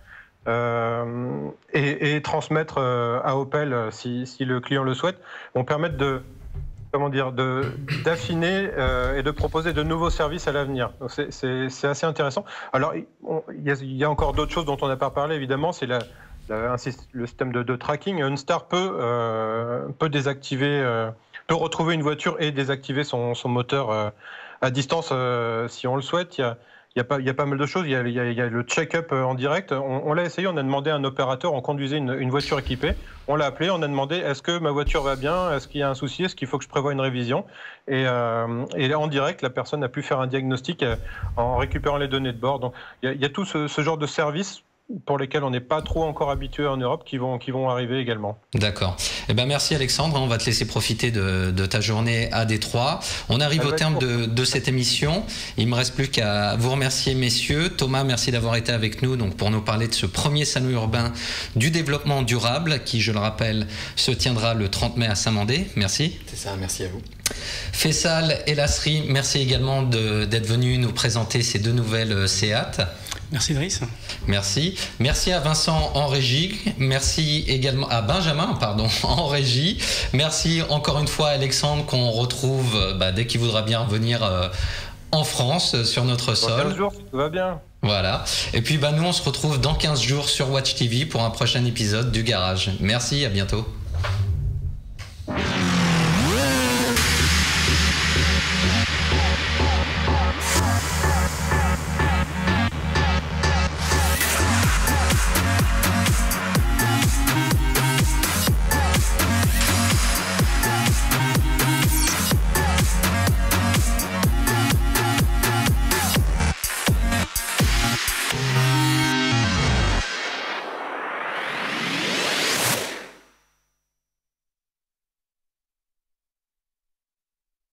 Speaker 2: euh, et, et transmettre euh, à Opel si, si le client le souhaite, vont permettre de, comment dire, de, d'affiner euh, et de proposer de nouveaux services à l'avenir. Donc c'est, c'est, c'est assez intéressant. Alors il y, y a encore d'autres choses dont on n'a pas parlé, évidemment, c'est la, la, le système de, de tracking. OnStar peut, euh, peut désactiver euh, peut retrouver une voiture et désactiver son, son moteur euh, à distance euh, si on le souhaite. Il y a, il y a pas, il y a pas mal de choses. Il y a, il y a, il y a le check-up en direct. On, on l'a essayé, on a demandé à un opérateur, on conduisait une, une voiture équipée. On l'a appelé, on a demandé est-ce que ma voiture va bien, est-ce qu'il y a un souci, est-ce qu'il faut que je prévoie une révision. Et, euh, et en direct, la personne a pu faire un diagnostic en récupérant les données de bord. Donc il y a, il y a tout ce, ce genre de service pour lesquels on n'est pas trop encore habitué en Europe, qui vont, qui vont arriver également.
Speaker 1: D'accord. Eh ben merci Alexandre, on va te laisser profiter de, de ta journée à Détroit. On arrive Elle au terme de, de cette émission. Il me reste plus qu'à vous remercier messieurs. Thomas, merci d'avoir été avec nous donc, pour nous parler de ce premier salon urbain du développement durable qui, je le rappelle, se tiendra le trente mai à Saint-Mandé. Merci.
Speaker 4: C'est ça, merci à vous.
Speaker 1: Faisal et Lasri, merci également de, d'être venus nous présenter ces deux nouvelles Seat.
Speaker 3: Merci Driss.
Speaker 1: Merci. Merci à Vincent en régie. Merci également à Benjamin, pardon, en régie. Merci encore une fois à Alexandre qu'on retrouve bah, dès qu'il voudra bien revenir euh, en France sur notre sol.
Speaker 2: Dans quinze jours, tout va bien.
Speaker 1: Voilà. Et puis bah, nous on se retrouve dans quinze jours sur Watch T V pour un prochain épisode du Garage. Merci, à bientôt.